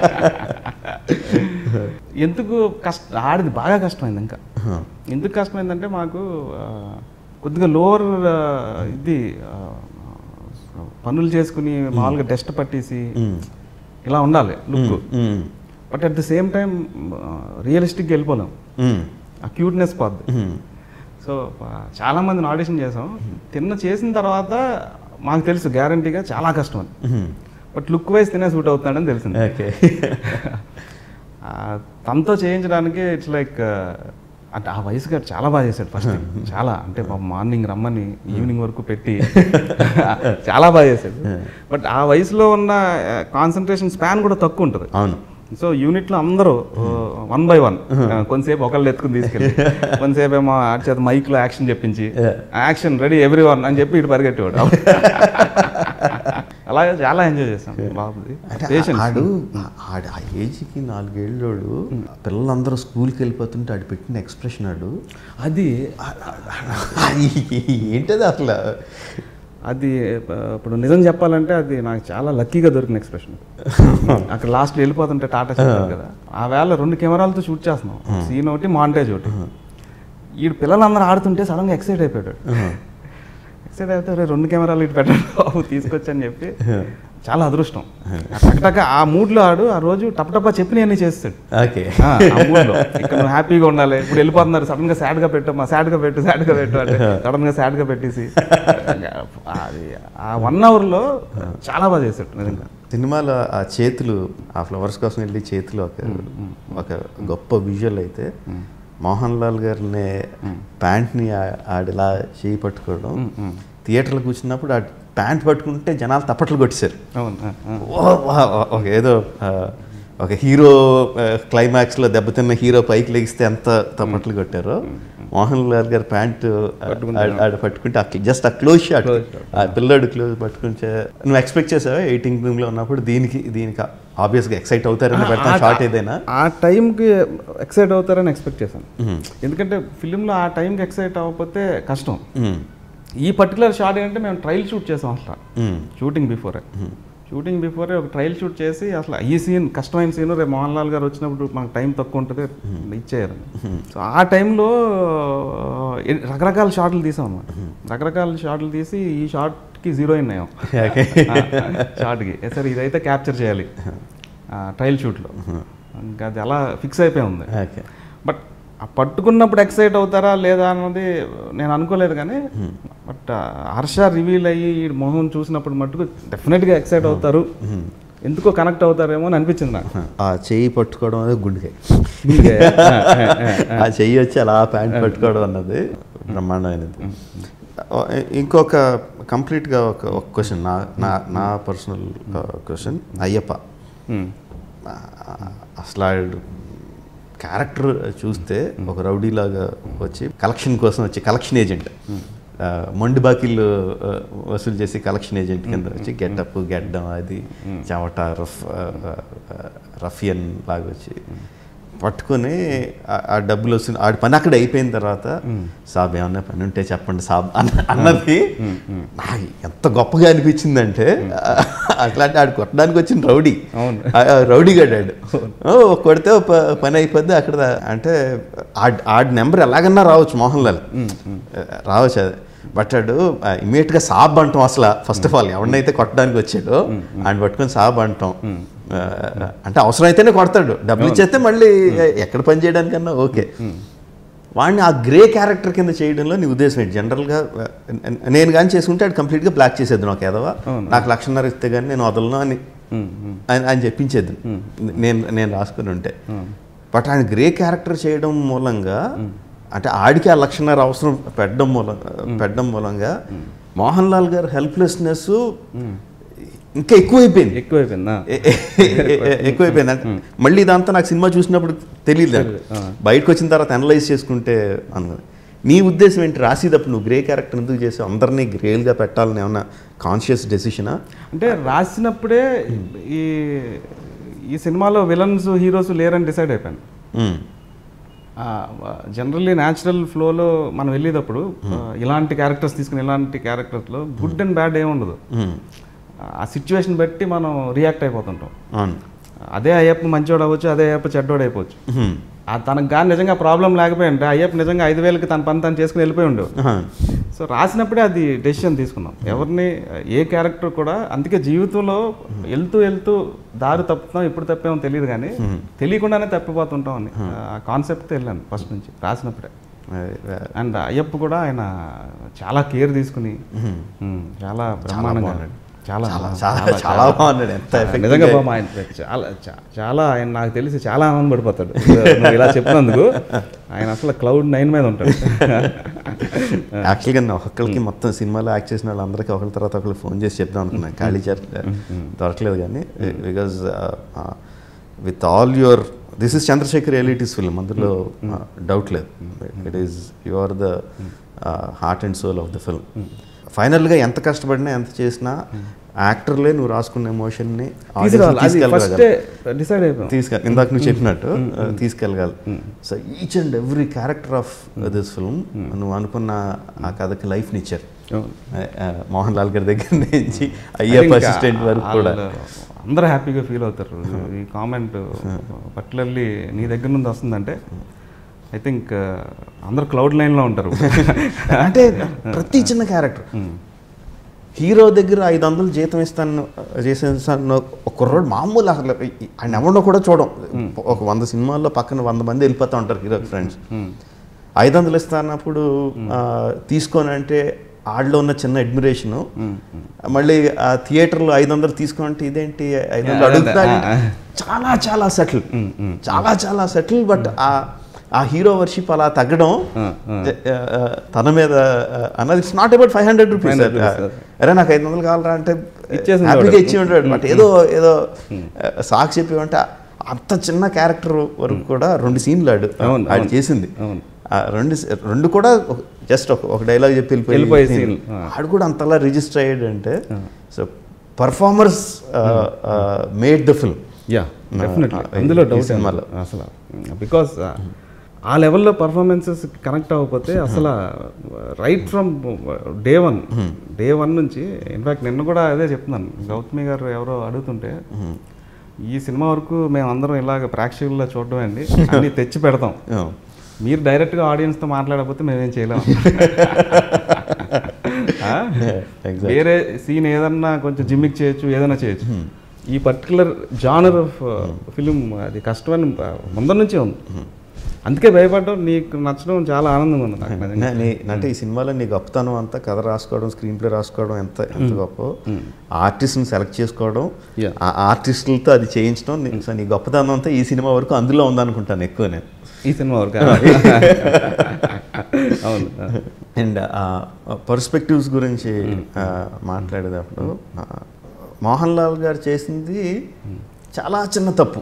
ఎందుకు కష్ట ఆడిది బాగా కష్టమైంది. ఇంకా ఎందుకు కష్టమైందంటే మాకు కొద్దిగా లోవర్ ఇది పనులు చేసుకుని మామూలుగా డస్ట్ పట్టేసి ఇలా ఉండాలి look. But at the same time రియలిస్టిక్గా వెళ్ళిపోలేం, ఆ క్యూట్నెస్ పోద్ది. సో చాలామందిని ఆడిషన్ చేసాం. తిన్న చేసిన తర్వాత మాకు తెలుసు గ్యారంటీగా చాలా కష్టం అని. బట్ లుక్ వైజ్ తినే సూట్ అవుతున్నాడని తెలిసింది. తనతో చేయించడానికి ఇట్స్ లైక్ అంటే ఆ వయసు గారు చాలా బాగా చేశాడు ఫస్ట్. చాలా అంటే మార్నింగ్ రమ్మని ఈవినింగ్ వరకు పెట్టి చాలా బాగా చేశాడు. బట్ ఆ వయసులో ఉన్న కాన్సన్ట్రేషన్ స్పాన్ కూడా తక్కువ ఉంటుంది. అవును. సో యూనిట్లో అందరూ వన్ బై వన్ కొంతసేపు ఒకళ్ళు ఎత్తుకుని తీసుకెళ్ళి కొంతసేపు ఏమో చేత మైక్లో యాక్షన్ చెప్పించి యాక్షన్ రెడీ ఎవ్రీ వన్ అని చెప్పి ఇటు పరిగెట్టేవాడు. అలాగే చాలా ఎంజాయ్ చేస్తాం బాబుది. ఆడు ఆడు ఆ ఏజ్కి నాలుగేళ్ళోడు పిల్లలందరూ స్కూల్కి వెళ్ళిపోతుంటే ఆడు పెట్టిన ఎక్స్ప్రెషన్ ఆడు అది ఏంటది అసలు? అది ఇప్పుడు నిజం చెప్పాలంటే అది నాకు చాలా లక్కీగా దొరికిన ఎక్స్ప్రెషన్. అక్కడ లాస్ట్లో వెళ్ళిపోతుంటే టాటా చెప్పారు కదా, ఆ వేళ రెండు కెమెరాలతో షూట్ చేస్తున్నాం, సీన్ ఒకటి మాంటేజ్ ఒకటి. ఈ పిల్లలందరూ ఆడుతుంటే సడన్గా ఎక్సైట్ అయిపోయాడు. ఎక్సైట్ అయితే రెండు కెమెరాలు ఇటు పెట్టాడు బాబు తీసుకొచ్చని చెప్పి చాలా అదృష్టం. టక్ ఆ మూడ్లో ఆడు ఆ రోజు టపటపా చెప్పిన అన్నీ చేస్తాడు. ఆ మూడ్లో ఇక్కడ నువ్వు హ్యాపీగా ఉండాలి, ఇప్పుడు వెళ్ళిపోతున్నారు సడన్గా సాడ్గా పెట్టమ్మా, సాడ్గా పెట్టు సాడ్గా పెట్టు అంటే సడన్గా సాడ్గా పెట్టేసి అది ఆ వన్ అవర్లో చాలా బాగా చేశాడు నిజంగా. సినిమాలో ఆ చేతులు ఆ ఫ్లవర్స్ కోసం వెళ్ళి చేతులు ఒక ఒక గొప్ప విజువల్ అయితే మోహన్ లాల్ గారిని ప్యాంట్ని ఆడిలా చేయి పట్టుకోవడం, థియేటర్లో కూర్చున్నప్పుడు ఆ ప్యాంట్ పట్టుకుంటే జనాలు తప్పట్లు కొట్టేశారు. ఒక ఏదో ఒక హీరో క్లైమాక్స్లో దెబ్బతిన్న హీరో పైకి లెగిస్తే ఎంత తప్పట్లు కొట్టారో మోహన్ లాల్ గారు ప్యాంట్ ఆడ పట్టుకుంటే జస్ట్ ఆ క్లోజ్ షాట్, ఆ పిల్లాడు క్లోజ్ పట్టుకుంటే నువ్వు ఎక్స్పెక్ట్ చేసావా ఎయిటింగ్ రూమ్లో ఉన్నప్పుడు దీనికి దీనికి ఆబ్వియస్గా ఎక్సైట్ అవుతారని పెడతాను షార్ట్ ఏదైనా? ఆ టైంకి ఎక్సైట్ అవుతారని ఎక్స్పెక్ట్ చేశాను. ఎందుకంటే ఫిలింలో ఆ టైంకి ఎక్సైట్ అవ్వకపోతే కష్టం. ఈ పర్టికులర్ షాట్ ఏంటంటే మేము ట్రయల్ షూట్ చేసాం అసలు షూటింగ్ బిఫోరే షూటింగ్ బిఫోరే ఒక ట్రయల్ షూట్ చేసి అసలు ఈ సీన్ కష్టమైన సీన్ రేపు మోహన్ లాల్ గారు వచ్చినప్పుడు మనకు టైం తక్కువ ఉంటుంది ఇచ్చేయాలని. సో ఆ టైంలో రకరకాల షాట్లు తీసాం అన్నమాట. రకరకాల షాట్లు తీసి ఈ షాట్కి జీరోయిన్ అయ్యాం షాట్కి. సరే ఇదైతే క్యాప్చర్ చేయాలి ట్రయల్ షూట్లో, ఇంకా అది అలా ఫిక్స్ అయిపోయి ఉంది. బట్ ఆ పట్టుకున్నప్పుడు ఎక్సైట్ అవుతారా లేదా అన్నది నేను అనుకోలేదు, కానీ బట్ హర్ష రివీల్ అయ్యి ఈ మొహం చూసినప్పుడు మట్టుకు డెఫినెట్గా ఎక్సైట్ అవుతారు, ఎందుకో కనెక్ట్ అవుతారేమో అని అనిపించింది నాకు. ఆ చెయ్యి పట్టుకోవడం అనేది గుండెకాయ, ఆ చెయ్యి వచ్చి అలా ప్యాంట్ పట్టుకోవడం అన్నది బ్రహ్మాండమైనది. ఇంకొక కంప్లీట్గా ఒక ఒక క్వశ్చన్, నా నా నా పర్సనల్ క్వశ్చన్. అయ్యప్ప అసలు క్యారెక్టర్ చూస్తే ఒక రౌడీలాగా వచ్చి కలెక్షన్ కోసం వచ్చి కలెక్షన్ ఏజెంట్, మొండి బాకీలు వసూలు చేసి కలెక్షన్ ఏజెంట్ కింద వచ్చి గెటప్ గెడ్డం అది చెమట రఫ్ రఫియన్ లాగా వచ్చి పట్టుకొని ఆ డబ్బులు వస్తుంది. ఆడి పని అక్కడ అయిపోయిన తర్వాత సాబ్ ఏమన్నా పని ఉంటే చెప్పండి సాబ్ అన్న అన్నది నాకు ఎంత గొప్పగా అనిపించిందంటే, అట్లాంటి ఆడు కొట్టడానికి వచ్చిన రౌడీ రౌడీ గడ్డాడు కొడితే పని అయిపోద్ది అక్కడ. అంటే ఆడి నెంబర్ ఎలాగన్నా రావచ్చు మోహన్ లాల్ రావచ్చు, అది బట్ ఆడు ఇమీడియట్గా సాబ్ అంటాం. అసలు ఫస్ట్ ఆఫ్ ఆల్ ఎవరినైతే కొట్టడానికి వచ్చాడో ఆయన పట్టుకొని సాబ్ అంటాం. అంటే అవసరం అయితేనే కొడతాడు, డబ్బులు ఇచ్చేస్తే మళ్ళీ ఎక్కడ పని చేయడానికన్నా ఓకే. వాడిని ఆ గ్రే క్యారెక్టర్ కింద చేయడంలో నీ ఉద్దేశం ఏంటి? జనరల్గా నేను కానీ చేసుకుంటే అది కంప్లీట్గా బ్లాక్ చేసేది నాకు ఏదవా, నాకు లక్షన్నర ఇస్తే కానీ నేను వదలను అని అని అని చెప్పించేది నేను నేను రాసుకుని ఉంటే. బట్ ఆయన గ్రే క్యారెక్టర్ చేయడం మూలంగా అంటే ఆడికి ఆ లక్షణాలు అవసరం పెట్టడం మూలంగా పెట్టడం మూలంగా మోహన్ లాల్ గారు హెల్ప్లెస్నెస్ ఇంకా ఎక్కువైపోయింది ఎక్కువైపోయిందా ఎక్కువైపోయింది అంటే మళ్ళీ ఇదంతా నాకు సినిమా చూసినప్పుడు తెలియదు, బయటకు వచ్చిన తర్వాత అనలైజ్ చేసుకుంటే అన్నది. నీ ఉద్దేశం ఏంటి రాసేటప్పుడు నువ్వు గ్రే క్యారెక్టర్ ఎందుకు చేసావు, అందరినీ గ్రేల్గా పెట్టాలని ఏమన్నా కాన్షియస్ డెసిషనా? అంటే రాసినప్పుడే ఈ ఈ సినిమాలో విలన్స్ హీరోస్ లేరని డిసైడ్ అయిపోయాను. జనరల్లీ న్యాచురల్ ఫ్లోలో మనం వెళ్ళేటప్పుడు ఇలాంటి క్యారెక్టర్స్ తీసుకుని ఇలాంటి క్యారెక్టర్స్లో గుడ్ అండ్ బ్యాడ్ ఏముండదు, ఆ సిచ్యువేషన్ బట్టి మనం రియాక్ట్ అయిపోతుంటాం. అదే అయ్యప్ప మంచోడు అవ్వచ్చు, అదే అయ్యప్ప చెడ్డోడు అయిపోవచ్చు. తనకు కానీ నిజంగా ప్రాబ్లం లేకపోయి అంటే అయ్యప్ప నిజంగా ఐదు వేలకి తన పని తను చేసుకుని వెళ్ళిపోయి ఉండవు. సో రాసినప్పుడే అది డెసిషన్ తీసుకున్నాం ఎవరిని ఏ క్యారెక్టర్ కూడా. అందుకే జీవితంలో వెళ్తూ వెళ్తూ దారి తప్పుతాం, ఎప్పుడు తప్పేమో తెలియదు కానీ తెలియకుండానే తప్పిపోతుంటాం అని ఆ కాన్సెప్ట్తో వెళ్ళాను ఫస్ట్ నుంచి రాసినప్పుడే. అండ్ అయ్యప్ప కూడా ఆయన చాలా కేర్ తీసుకుని చాలా బ్రహ్మాండంగా చాలా చాలా బాగున్నాడు, ఎంత నిజంగా బాగా ఆయన చాలా చాలా ఆయన నాకు తెలిసి చాలా ఆనంద పడిపోతాడు ఇలా చెప్పినందుకు. ఆయన అసలు క్లౌడ్ నైన్ మీద ఉంటాడు. యాక్చువల్గా ఒక్కరికి మొత్తం సినిమాలో యాక్ట్ చేసిన వాళ్ళందరికీ ఒకరి తర్వాత ఒకరికి ఫోన్ చేసి చెప్దాం అనుకున్నాను, ఖాళీ దొరకలేదు కానీ. Because with all your this is Chandrasekhar Yeleti's film, అందులో డౌట్ లేదు. It is you are the heart and soul of the film. ఫైనల్గా ఎంత కష్టపడినా ఎంత చేసినా యాక్టర్లే నువ్వు రాసుకున్న ఎమోషన్ని తీసుకెళ్ళ ఇందాక నువ్వు చెప్పినట్టు తీసుకెళ్ళగలరు. So each and every character of this film నువ్వు అనుకున్న ఆ కథకి లైఫ్ని ఇచ్చారు. మోహన్ లాల్ గారి దగ్గర నుంచి అయ్యప్ప అసిస్టెంట్ వరకు కూడా అందరూ హ్యాపీగా ఫీల్ అవుతారు. ఈ కామెంట్ పర్టికులర్లీ నీ దగ్గర నుండి వస్తుందంటే ఐ థింక్ అందరు క్లౌడ్ లైన్లో ఉంటారు. అంటే ప్రతి చిన్న క్యారెక్టర్ హీరో దగ్గర ఐదు వందలు జీతం ఇస్తాను చేసేస్తాను ఒక కుర్రోడు మామూలు అసలు ఆయన ఎవరినో కూడా చూడం. ఒక వంద సినిమాల్లో పక్కన వంద మంది వెళ్ళిపోతూ ఉంటారు హీరో ఫ్రెండ్స్. ఐదు వందలు ఇస్తానప్పుడు తీసుకొని అంటే ఆడలో ఉన్న చిన్న అడ్మిరేషను, మళ్ళీ ఆ థియేటర్లో ఐదు వందలు తీసుకుంటే ఇదేంటి ఐదు వందలు అడుగుతాను. చాలా చాలా సెటిల్, చాలా చాలా సెటిల్. బట్ ఆ ఆ హీరో వర్షిప్ అలా తగ్గడం తన మీద అన్నది it's not about five hundred rupees. అరే నాకు ఐదు వందలు కావాలరా అంటే హ్యాపీగా ఇచ్చి ఉంటాడు. బట్ ఏదో ఏదో సాకు చెప్పి అంటే అంత చిన్న క్యారెక్టర్ వరకు కూడా రెండు సీన్లు ఆడు ఆడు చేసింది. రెండు రెండు కూడా జస్ట్ ఒక ఒక డైలాగ్ చెప్పి వెళ్ళిపోయి ఆడు కూడా అంతలా రిజిస్టర్ అయ్యాడు అంటే. So performers made the film. Yeah definitely అందులో డౌట్ సినిమాలో అసలు బికాస్ ఆ లెవెల్లో పర్ఫార్మెన్సెస్ కనెక్ట్ అవ్వకపోతే అసలు right from day one day one నుంచి ఇన్ఫ్యాక్ట్ నిన్న కూడా అదే చెప్తున్నాను. గౌతమి గారు ఎవరో అడుగుతుంటే ఈ సినిమా వరకు మేము అందరం ఇలాగ ప్రేక్షకుల్లో చూడడం అండి అన్నీ తెచ్చి పెడతాం, మీరు డైరెక్ట్గా ఆడియన్స్తో మాట్లాడకపోతే మేమేం చేయలేము. వేరే సీన్ ఏదన్నా కొంచెం జిమ్మిక్ చేయొచ్చు, ఏదైనా చేయొచ్చు. ఈ పర్టికులర్ జానర్ ఆఫ్ ఫిలిం అది కష్టమని ముందర నుంచే ఉంది. అందుకే భయపడడం నీకు నచ్చడం చాలా ఆనందంగా ఉంది నాకు. అంటే ఈ సినిమాలో నీ గొప్పతనం అంతా కథ రాసుకోవడం, స్క్రీన్ ప్లే రాసుకోవడం ఎంత ఎంత గొప్ప, ఆర్టిస్ట్ని సెలెక్ట్ చేసుకోవడం, ఆ ఆర్టిస్టులతో అది చేయించడం. సో నీ గొప్పతనం అంతా ఈ సినిమా వరకు అందులో ఉందనుకుంటాను ఎక్కువ నేను ఈ సినిమా వరకు. అవును. అండ్ పర్స్పెక్టివ్స్ గురించి మాట్లాడేటప్పుడు మోహన్ లాల్ గారు చేసింది చాలా చిన్న తప్పు,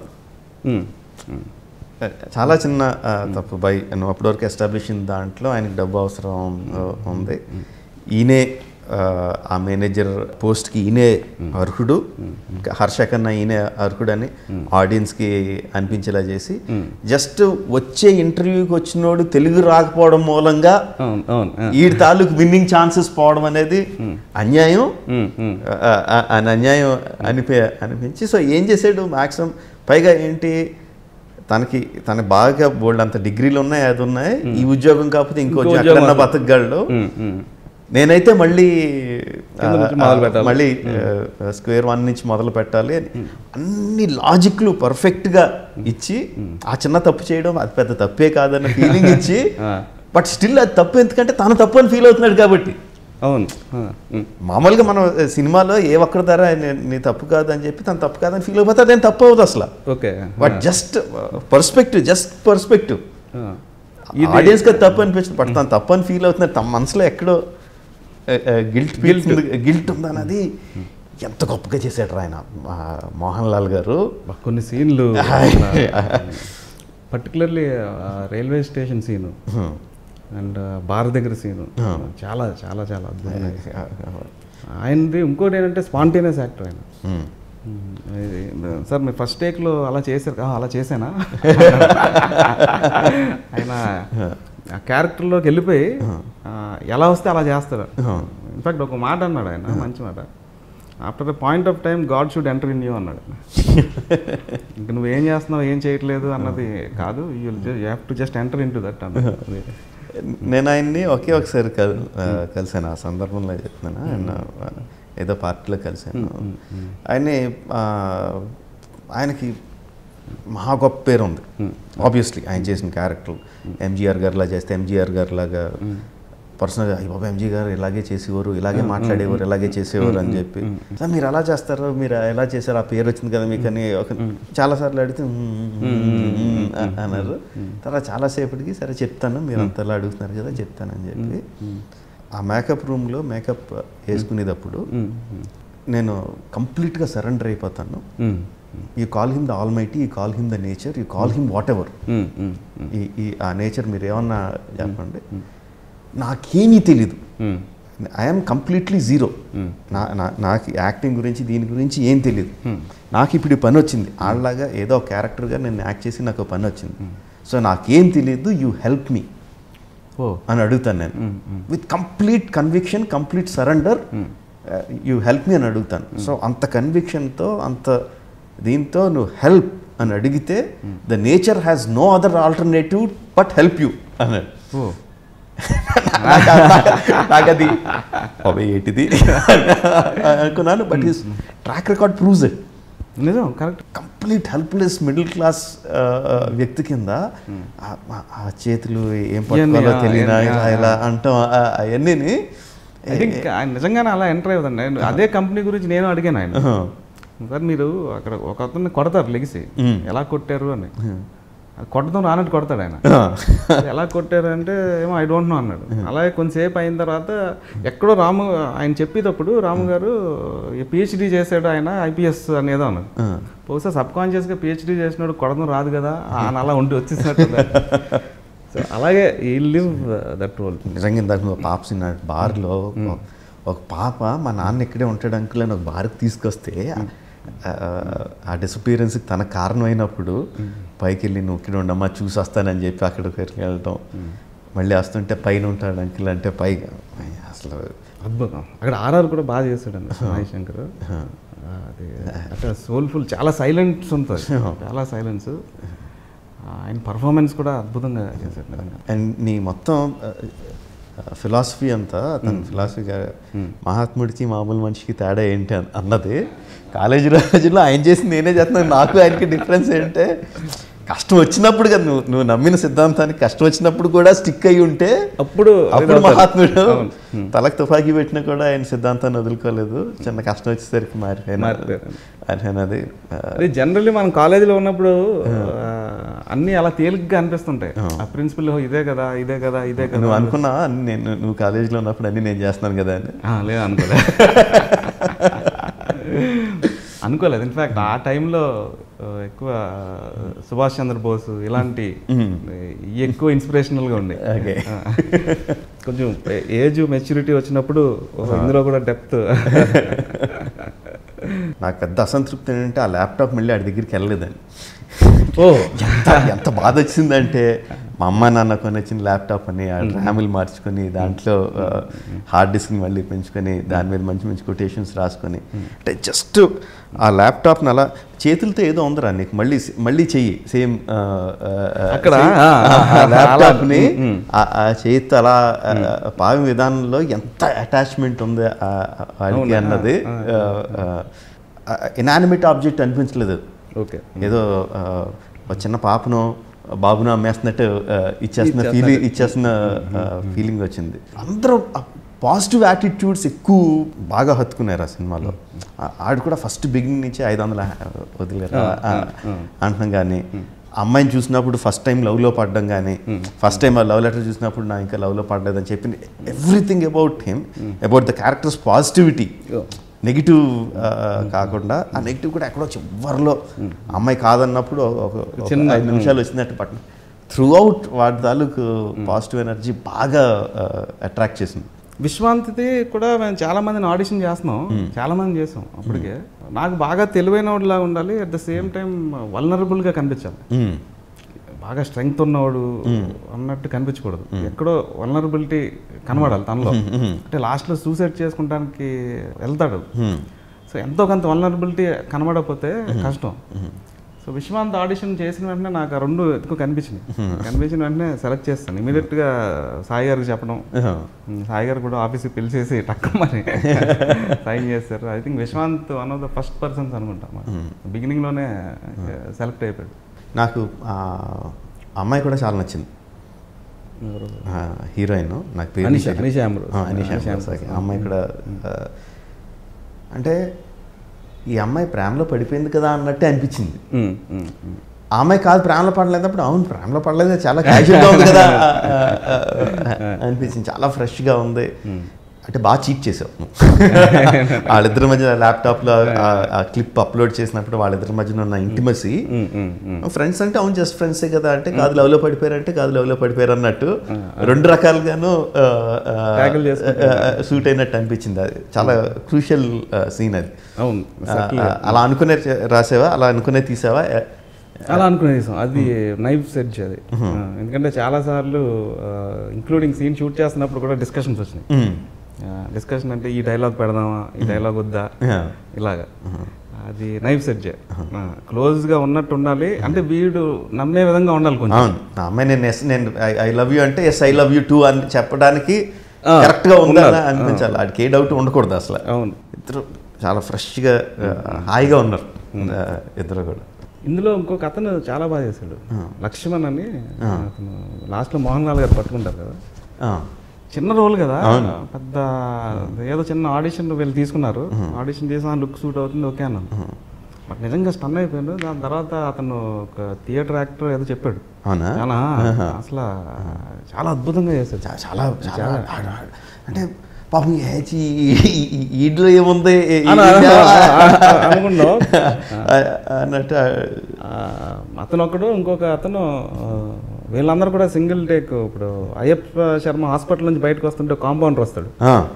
చాలా చిన్న తప్పు బై నువ్వు అప్పటివరకు ఎస్టాబ్లిష్ అయిన దాంట్లో ఆయనకి డబ్బు అవసరం ఉంది, ఈయనే ఆ మేనేజర్ పోస్ట్కి ఈయనే అర్హుడు, హర్ష కన్నా ఈయనే అర్హుడు అని ఆడియన్స్కి అనిపించేలా చేసి జస్ట్ వచ్చే ఇంటర్వ్యూకి వచ్చినోడు తెలుగు రాకపోవడం మూలంగా ఈ తాలూకు విన్నింగ్ ఛాన్సెస్ పోవడం అనేది అన్యాయం అని అన్యాయం అనిపి అనిపించి సో ఏం చేసాడు మ్యాక్సిమం. పైగా ఏంటి తనకి తన బాగా బోల్డ్ అంత డిగ్రీలు ఉన్నాయి, అది ఉన్నాయి, ఈ ఉద్యోగం కాకపోతే ఇంకో ఎక్కడన్నా బతకగలడు, నేనైతే మళ్ళీ మళ్ళీ స్క్వేర్ వన్ నుంచి మొదలు పెట్టాలి అని అన్ని లాజిక్లు పర్ఫెక్ట్గా ఇచ్చి ఆ చిన్న తప్పు చేయడం అది పెద్ద తప్పే కాదన్న ఫీలింగ్ ఇచ్చి బట్ స్టిల్ అది తప్పు ఎందుకంటే తను తప్పు అని ఫీల్ అవుతున్నాడు కాబట్టి అవును. మామూలుగా మనం సినిమాలో ఏ ఒక్కరి ధర నీ తప్పు కాదు అని చెప్పి తను తప్పు కాదని ఫీల్ అయిపోతే అదేం తప్పు అవుతుంది అసలు. Okay, but just perspective just perspective ఆడియన్స్కి అది తప్పు అనిపించింది, బట్ తను తప్పు అని ఫీల్ అవుతున్నారు. తమ మనసులో ఎక్కడో గిల్ట్ గిల్ట్ గిల్ట్ ఉందన్నది ఎంత గొప్పగా చేశాడు ఆయన మోహన్ లాల్ గారు. కొన్ని సీన్లు particularly railway station scene and bar దగ్గర సీను చాలా చాలా చాలా అద్భుతంగా. ఆయనది ఇంకోటి ఏంటంటే స్పాంటేనియస్ యాక్టర్ ఆయన. సార్ మీరు ఫస్ట్ టేక్లో అలా చేశారు, అలా చేశానా ఆయన ఆ క్యారెక్టర్లోకి వెళ్ళిపోయి ఎలా వస్తే అలా చేస్తాడు. ఇన్ఫాక్ట్ ఒక మాట అన్నాడు ఆయన, మంచి మాట, after the point of time God should enter in you అన్నాడు. ఇంక నువ్వేం చేస్తున్నావు ఏం చేయట్లేదు అన్నది కాదు, you have to just enter into that అన్నది. నేను ఆయన్ని ఒకే ఒకసారి కల్ కలిసాను ఆ సందర్భంలో చెప్తున్నాను. ఆయన ఏదో పార్టీలో కలిసాను. ఆయన్ని ఆయనకి మహా గొప్ప పేరు ఉంది ఆబ్వియస్లీ ఆయన చేసిన క్యారెక్టర్. ఎంజీఆర్ గారిలా చేస్తే ఎంజీఆర్ గారు లాగా పర్సనల్గా అయ్యి బాబా ఎంజీ గారు ఇలాగే చేసేవారు, ఇలాగే మాట్లాడేవారు, ఇలాగే చేసేవారు అని చెప్పి, సార్ మీరు అలా చేస్తారు, మీరు ఎలా చేశారు, ఆ పేరు వచ్చింది కదా మీకు అని ఒక చాలాసార్లు అడిగితే అన్నారు. తర్వాత చాలాసేపటికి సరే చెప్తాను, మీరు అంతలా అడుగుతున్నారు కదా చెప్తానని చెప్పి ఆ మేకప్ రూమ్లో మేకప్ వేసుకునేటప్పుడు నేను కంప్లీట్గా సరెండర్ అయిపోతాను. You call him the almighty, you call him the nature, you call him whatever. ఈ ఈ ఆ నేచర్ మీరు ఏమన్నా చెప్పండి, నాకేమీ తెలీదు, ఐఎమ్ కంప్లీట్లీ జీరో. నా నాకు యాక్టింగ్ గురించి దీని గురించి ఏం తెలియదు. నాకు ఇప్పుడు పని వచ్చింది, ఆళ్ళలాగా ఏదో క్యారెక్టర్గా నేను యాక్ట్ చేసి నాకు పని వచ్చింది. సో నాకేం తెలియదు, యూ హెల్ప్ మీ అని అడుగుతాను నేను with complete conviction, complete surrender, you help me అని అడుగుతాను. సో అంత కన్విక్షన్తో అంత దీంతో నువ్వు హెల్ప్ అని అడిగితే the nature has no other alternative but help you అన్నాడు. నాకు అది ఏంటిది అనుకున్నాను, but his track record proves it. నిజం, correct. Complete helpless middle class వ్యక్తి కింద ఆ చేతులు ఏం పట్టుకోవాలో తెలియనా ఇలా ఇలా అంటాం అవన్నీ. ఐ థింక్ ఆయన నిజంగానే అలా ఎంటర్ అయ్యదండి. అదే కంపెనీ గురించి నేను అడిగాను ఆయన, సార్ మీరు అక్కడ ఒక అతన్ని కొడతారు లెగిసి, ఎలా కొట్టారు అని. కొట్టడం రానట్టు కొడతాడు ఆయన. ఎలా కొట్టారు అంటే ఏమో ఐ డోంట్ నో అన్నాడు. అలాగే కొంతసేపు అయిన తర్వాత ఎక్కడో రాము ఆయన చెప్పేటప్పుడు రాము గారు పిహెచ్డీ చేశాడు ఆయన ఐపీఎస్ అనేదో అన్నాడు. బహుశా సబ్ కాన్షియస్గా పిహెచ్డీ చేసినాడు కొడడం రాదు కదా అని అలా ఉండి వచ్చేసినట్టు. సో అలాగే ఈ లివ్ దట్ రోల్. నిజంగా ఇందాక పాప చిన్న బార్లో ఒక పాప మా నాన్న ఇక్కడే ఉంటాడు అంకుల్ అని ఒక బార్కి తీసుకొస్తే ఆ డిసపియరెన్స్కి తన కారణం అయినప్పుడు పైకి వెళ్ళి నువ్వు ఇక్కడ ఉండమ్మా చూసి వస్తానని చెప్పి అక్కడికి వెళ్ళటం, మళ్ళీ వస్తుంటే పైన ఉంటాడు అంకిల్ అంటే పైగా అసలు అద్భుతం. అక్కడ ఆర్ఆర్ కూడా బాగా చేశాడండి సాయి శంకర్. అది అక్కడ సోల్ఫుల్, చాలా సైలెన్స్ ఉంటుంది, చాలా సైలెన్స్. ఆయన పర్ఫార్మెన్స్ కూడా అద్భుతంగా చేశాడు. అండ్ నీ మొత్తం ఫిలాసఫీ అంతా తన ఫిలాసఫీగా మహాత్ముడికి మామూలు మనిషికి తేడా ఏంటి అన్నది కాలేజీ రోజుల్లో ఆయన చేసి నేనే చేస్తున్నాను. నాకు ఆయనకి డిఫరెన్స్ ఏంటంటే కష్టం వచ్చినప్పుడు కదా నువ్వు నువ్వు నమ్మిన సిద్ధాంతానికి కష్టం వచ్చినప్పుడు కూడా స్టిక్ అయ్యి ఉంటే అప్పుడు అప్పుడు మహాత్ముడు. తలకు తుపాకీ పెట్టినా కూడా ఆయన సిద్ధాంతాన్ని వదులుకోలేదు, చిన్న కష్టం వచ్చేసరికి మారిపోయినా అది. అదే జనరల్లీ మనం కాలేజీలో ఉన్నప్పుడు అన్నీ అలా తేలిగ్గా అనిపిస్తుంటాయి. ఆ ప్రిన్సిపల్ ఇదే కదా ఇదే కదా ఇదే కదా. నువ్వు అనుకున్నా నేను నువ్వు కాలేజీలో ఉన్నప్పుడు అన్నీ నేను చేస్తున్నాను కదా అని? లేదు, అనుకోలేదు అనుకోలేదు ఇన్ఫ్యాక్ట్ ఆ టైంలో ఎక్కువ సుభాష్ చంద్రబోస్ ఇలాంటి ఎక్కువ ఇన్స్పిరేషనల్గా ఉండే. కొంచెం ఏజ్ మెచ్యూరిటీ వచ్చినప్పుడు ఇందులో కూడా డెప్త్. నాకు పెద్ద అసంతృప్తి ఏంటంటే ఆ ల్యాప్టాప్ మళ్ళీ ఆడి దగ్గరికి వెళ్ళలేదని. ఓ ఎంత ఎంత బాధ వచ్చిందంటే మా అమ్మ నాన్న కొని వచ్చిన ల్యాప్టాప్ అని ర్యాములు మార్చుకొని దాంట్లో హార్డ్ డిస్క్ని మళ్ళీ పెంచుకొని దాని మీద మంచి మంచి కొటేషన్స్ రాసుకొని అంటే జస్ట్ ఆ ల్యాప్టాప్ని అలా చేతులతో ఏదో ఉందరా నీకు మళ్ళీ మళ్ళీ చెయ్యి సేమ్ అక్కడ ల్యాప్టాప్ని ఆ చేతితో అలా పావి విధానంలో ఎంత అటాచ్మెంట్ ఉంది వాడికి అన్నది ఇనానిమేట్ ఆబ్జెక్ట్ అనిపించలేదు. ఓకే, ఏదో ఒక చిన్న పాపను బాబును అమ్మేస్తున్నట్టు ఇచ్చేస్తున్న ఫీలింగ్ ఇచ్చేస్తున్న ఫీలింగ్ వచ్చింది. అందరూ పాజిటివ్ యాటిట్యూడ్స్ ఎక్కువ బాగా హత్తుకున్నారు ఆ సినిమాలో. ఆడు కూడా ఫస్ట్ బిగినింగ్ నుంచి ఐదు వందల వదిలేరు అంటున్నాం. కానీ అమ్మాయిని చూసినప్పుడు ఫస్ట్ టైం లవ్లో పడడం కానీ, ఫస్ట్ టైం ఆ లవ్ లెటర్ చూసినప్పుడు నా ఇంకా లవ్లో పడలేదని చెప్పి everything about him, about the characters positivity, negative కాకుండా ఆ నెగిటివ్ కూడా ఎక్కడో చివరిలో అమ్మాయి కాదన్నప్పుడు ఒక ఐదు నిమిషాలు వచ్చినట్టు పట్టిన త్రూ అవుట్ వాటి తాలూకు పాజిటివ్ ఎనర్జీ బాగా అట్రాక్ట్ చేసింది. విశ్వాంతిది కూడా మేము చాలా మందిని ఆడిషన్ చేస్తున్నాం, చాలా మంది చేసాం. అప్పటికే నాకు బాగా తెలివైన వాడిలా ఉండాలి, అట్ ద సేమ్ టైం వల్నరబుల్గా కనిపించాలి. బాగా స్ట్రెంగ్త్ ఉన్నవాడు అన్నట్టు కనిపించకూడదు, ఎక్కడో వల్నరబిలిటీ కనబడాలి తనలో. అంటే లాస్ట్లో సూసైడ్ చేసుకుంటానికి వెళ్తాడు, సో ఎంతో కొంత వల్నరబిలిటీ కనబడకపోతే కష్టం. సో విశ్వాంత్ ఆడిషన్ చేసిన వెంటనే నాకు ఆ రెండు ఎక్కువ కనిపించినాయి. కనిపించిన వెంటనే సెలెక్ట్ చేస్తాను ఇమీడియట్గా. సాయి గారికి చెప్పడం, సాయి గారు కూడా ఆఫీస్కి పిలిచేసి టక్కమని సైన్ చేస్తారు. I think Vishwanth one of the first persons అనుకుంటా, బిగినింగ్లోనే సెలెక్ట్ అయిపోయాడు. నాకు అమ్మాయి కూడా చాలా నచ్చింది, హీరోయిన్. నాకు పేరు అమ్మాయి కూడా అంటే ఈ అమ్మాయి ప్రేమలో పడిపోయింది కదా అన్నట్టే అనిపించింది. ఆ అమ్మాయి కాదు ప్రేమలో పడలేదప్పుడు, అవును ప్రేమలో పడలేదు, చాలా క్యాజువల్గా ఉంది కదా అనిపించింది. చాలా ఫ్రెష్గా ఉంది. అంటే బాగా చీట్ చేసావు వాళ్ళిద్దరి మధ్య ల్యాప్టాప్లో ఆ క్లిప్ అప్లోడ్ చేసినప్పుడు వాళ్ళిద్దరి మధ్యన ఉన్న ఇంటిమసీ. ఫ్రెండ్స్ అంటే అవును జస్ట్ ఫ్రెండ్సే కదా అంటే, కాదు లవ్లో పడిపోయారంటే కాదు లవ్లో పడిపోయారు అన్నట్టు రెండు రకాలుగాను సూట్ అయినట్టు అనిపించింది. అది చాలా క్రూషియల్ సీన్ అది. అలా అనుకునే రాసావా, అలా అనుకునే తీసావా? అలా అనుకునే తీసాం. అది నైఫ్ సెడ్జ్ అది. ఎందుకంటే చాలాసార్లు ఇంక్లూడింగ్ సీన్ షూట్ చేస్తున్నప్పుడు కూడా డిస్కషన్స్ వచ్చినాయి. డిస్కషన్ అంటే ఈ డైలాగ్ పెడదామా, ఈ డైలాగ్ వద్దా, ఇలాగా. అది నైఫ్ సెడ్జ్, క్లోజ్గా ఉన్నట్టు ఉండాలి. అంటే వీడు నమ్మే విధంగా ఉండాలి కొంచెం. అమ్మాయి నేను ఎస్ నేను ఐ లవ్ యూ అంటే yes I love you too అని చెప్పడానికి కరెక్ట్గా ఉండాలి అనిపించాలి. వాడికి ఏ డౌట్ ఉండకూడదు అసలు. అవును, ఇద్దరు చాలా ఫ్రెష్గా హాయిగా ఉన్నారు ఇద్దరు కూడా. ఇందులో ఇంకొక అతను చాలా బాగా చేశాడు, లక్ష్మణ్ అని. అతను లాస్ట్లో మోహన్ లాల్ గారు పట్టుకుంటారు కదా, చిన్న రోల్ కదా, పెద్ద ఏదో చిన్న ఆడిషన్ వీళ్ళు తీసుకున్నారు. ఆడిషన్ చేసి లుక్ సూట్ అవుతుంది ఓకే అన్నాను, బట్ నిజంగా స్టన్ అయిపోయాను. దాని తర్వాత అతను ఒక థియేటర్ యాక్టర్ ఏదో చెప్పాడు, చాలా అసలు చాలా అద్భుతంగా చేశాడు. చాలా చాలా అంటే పాపం ఈడ్లో ఏముంది అనుకున్నావు అన్నట్టు. అతను ఒకడు, ఇంకొక అతను, వీళ్ళందరూ కూడా సింగిల్ టేక్. ఇప్పుడు అయ్యప్ప శర్మ హాస్పిటల్ నుంచి బయటకు వస్తుంటే కాంపౌండర్ వస్తాడు,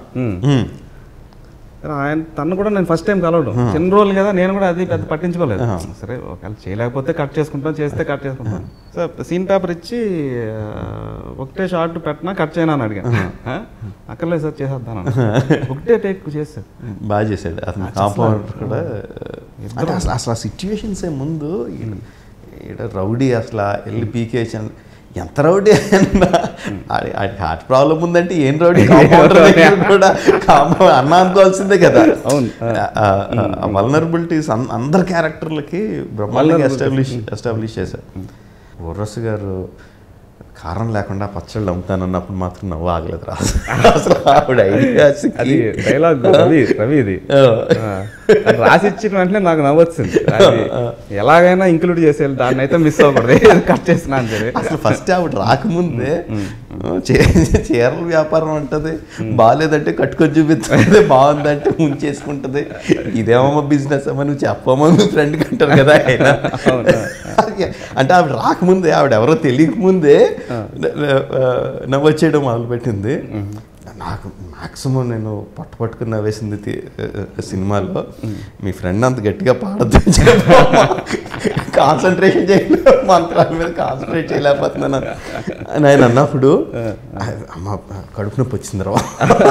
ఆయన తను కూడా నేను ఫస్ట్ టైం కలవడం. చిన్న రోజులు కదా, నేను కూడా అది పెద్ద పట్టించుకోలేదు. సరే ఒకవేళ చేయలేకపోతే కట్ చేసుకుంటాం, చేస్తే కట్ చేసుకుంటాం. సో సీన్ పేపర్ ఇచ్చి ఒకటే షార్ట్ పెట్టినా కట్ చేయనా అని అడిగాను. అక్కర్లేదు సార్ చేసేద్దాను, ఒకటే టేక్ చేస్తాడు. బాగా చేశాడు అతను కాంపౌండర్ కూడా. అసలు ఆ సిచ్యువేషన్సే ముందు రౌడీ అసలు వెళ్ళి పీకేషన్ ఎంత రౌడీ అన్నా ఆడికి హార్ట్ ప్రాబ్లం ఉందంటే ఏం రౌడీ కూడా అన్న అనుకోవాల్సిందే కదా. వల్నరబిలిటీస్ అందరి క్యారెక్టర్లకి బ్రహ్మాండంగా ఎస్టాబ్లిష్ ఎస్టాబ్లిష్ చేశారు. ఉర్వశి గారు కారం లేకుండా పచ్చళ్ళు అమ్ముతానన్నప్పుడు మాత్రం నవ్వు ఆగలేదు రా అసలు. ఆవిడ డైలాగ్ రవి రవిది రాసి ఇచ్చిన వెంటనే నాకు నవ్వు వచ్చింది. ఎలాగైనా ఇంక్లూడ్ చేసేయాలి, దాన్ని అయితే మిస్ అవ్వకూడదు, కట్ చేసిన అని చెప్పి. అసలు ఫస్ట్ ఆవిడ రాకముందే చీరల వ్యాపారం ఉంటుంది, బాగాలేదంటే కట్టుకొని చూపిస్తుంది, బాగుందంటే ముంచేసుకుంటుంది. ఇదేమో బిజినెస్ అమ్మా నువ్వు చెప్పమో మీ ఫ్రెండ్కి అంటారు కదా ఆయన. అంటే ఆవిడ రాకముందే, ఆవిడ ఎవరో తెలియకముందే నవ్వొచ్చేయడం మొదలుపెట్టింది. నాకు మ్యాక్సిమం నేను పట్టు పట్టుకుని నవ్వేసింది సినిమాలో, మీ ఫ్రెండ్ అంత గట్టిగా పాడద్దు, కాన్సన్ట్రేషన్ చేయలేదు, మంత్రాల మీద కాన్సన్ట్రేట్ చేయలేకపోతున్నాను అని ఆయన అన్నప్పుడు అమ్మ కడుపు నొప్పి వచ్చింది రా.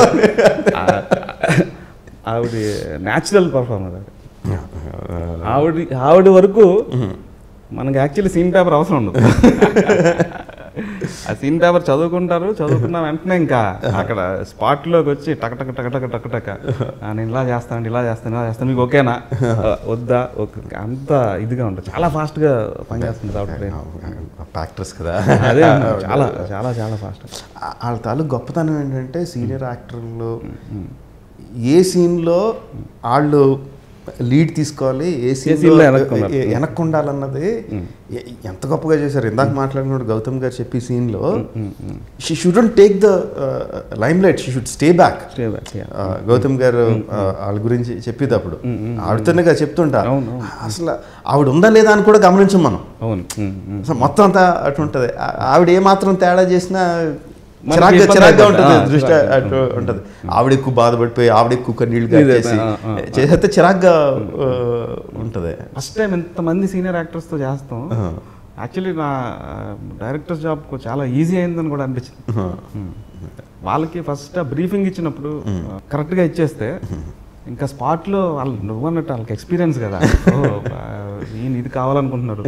ఆవిడ న్యాచురల్ పర్ఫార్మర్. ఆవిడ ఆవిడ వరకు మనకి యాక్చువల్లీ సీన్ పేపర్ అవసరం ఉండదు. ఆ సీన్ పేపర్ చదువుకుంటారు, చదువుకున్న వెంటనే ఇంకా అక్కడ స్పాట్లోకి వచ్చి టక టక టక టక టక టక నేను ఇలా చేస్తాను ఇలా చేస్తాను ఇలా చేస్తాను మీకు ఓకేనా వద్దా ఓకే అంత ఇదిగా ఉంటుంది. చాలా ఫాస్ట్గా పనిచేస్తుంది యాక్టర్స్ కదా, అదే చాలా చాలా చాలా ఫాస్ట్. వాళ్ళ తాలూకు గొప్పతనం ఏంటంటే సీనియర్ యాక్టర్లు ఏ సీన్లో వాళ్ళు లీడ్ తీసుకోవాలి, ఏ సీన్లో వెనక్కు ఉండాలన్నది ఎంత గొప్పగా చేశారు. ఇందాక మాట్లాడినప్పుడు గౌతమ్ గారు చెప్పి సీన్లో she shouldn't take the limelight, she should stay back. Gautham గారు వాళ్ళ గురించి చెప్పేటప్పుడు ఆవిడతోనే కదా చెప్తుంటారు, అసలు ఆవిడ ఉందా లేదా అని కూడా గమనించం మనం. అసలు మొత్తం అంతా అటు ఉంటుంది. ఆవిడ ఏ మాత్రం తేడా చేసినా చిరాగ్గా చిరాగ్గా ఉంటుంది, దృష్టి అటు ఉంటుంది. ఆవిడ ఎక్కువ బాధపడిపోయి ఆవిడ ఎక్కువ కన్నీళ్ళు చేసి చేస్తే చిరాగ్గా ఉంటుంది. ఫస్ట్ టైం ఎంతమంది సీనియర్ యాక్టర్స్తో చేస్తాం. యాక్చువల్లీ నా డైరెక్టర్ జాబ్ చాలా ఈజీ అయిందని కూడా అనిపించింది. వాళ్ళకి ఫస్ట్ బ్రీఫింగ్ ఇచ్చినప్పుడు కరెక్ట్గా ఇచ్చేస్తే ఇంకా స్పాట్లో వాళ్ళు నువ్వు అన్నట్టు వాళ్ళకి ఎక్స్పీరియన్స్ కదా, నేను ఇది కావాలనుకుంటున్నారు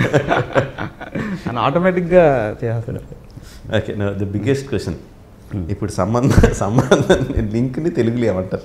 అని ఆటోమేటిక్గా చేస్తాడు. ఓకే, ద బిగ్గెస్ట్ క్వశ్చన్, ఇప్పుడు సంబంధ సంబంధం లింక్ని తెలుగులో ఏమంటారు?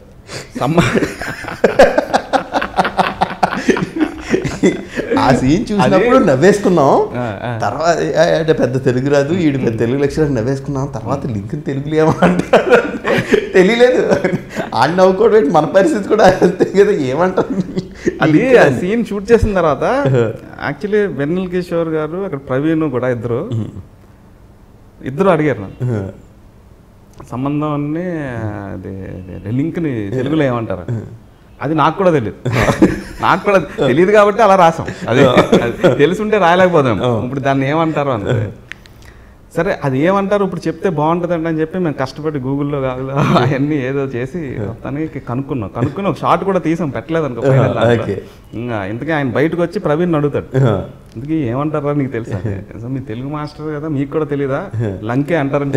ఆ సీన్ చూసినప్పుడు నవ్వేసుకున్నాం, తర్వాత అంటే పెద్ద తెలుగు రాదు ఈడు పెద్ద తెలుగు లెక్చరర్ నవ్వేసుకున్నాం, తర్వాత లింక్ని తెలుగులో ఏమంటారు తెలియలేదు. ఆ నవ్వుకోవడం మన పరిస్థితి కూడా కదా, ఏమంటారు అది. ఆ సీన్ షూట్ చేసిన తర్వాత యాక్చువల్లీ వెన్నెల కిషోర్ గారు అక్కడ ప్రవీణ్ కూడా ఇద్దరు ఇద్దరు అడిగారు నన్ను సంబంధాన్ని అది లింక్ని తెలుగులో ఏమంటారు. అది నాకు కూడా తెలియదు, నాకు కూడా తెలియదు కాబట్టి అలా రాసాం. అది తెలుసుంటే రాయలేకపోతాం. ఇప్పుడు దాన్ని ఏమంటారు అంటే సరే అది ఏమంటారు ఇప్పుడు చెప్తే బాగుంటుందండి అని చెప్పి మేము కష్టపడి గూగుల్లో కాదు అవన్నీ ఏదో చేసి తనకి కనుక్కున్నాం. కనుక్కుని ఒక షార్ట్ కూడా తీసాం, పెట్టలేదు అనుకో. ఇంకా ఇంతకీ ఆయన బయటకు వచ్చి ప్రవీణ్ అడుగుతాడు, ఇంతకీ ఏమంటారా నీకు తెలుసా? మీ తెలుగు మాస్టర్ కదా మీకు కూడా తెలీదా? లంకే అంటారంటే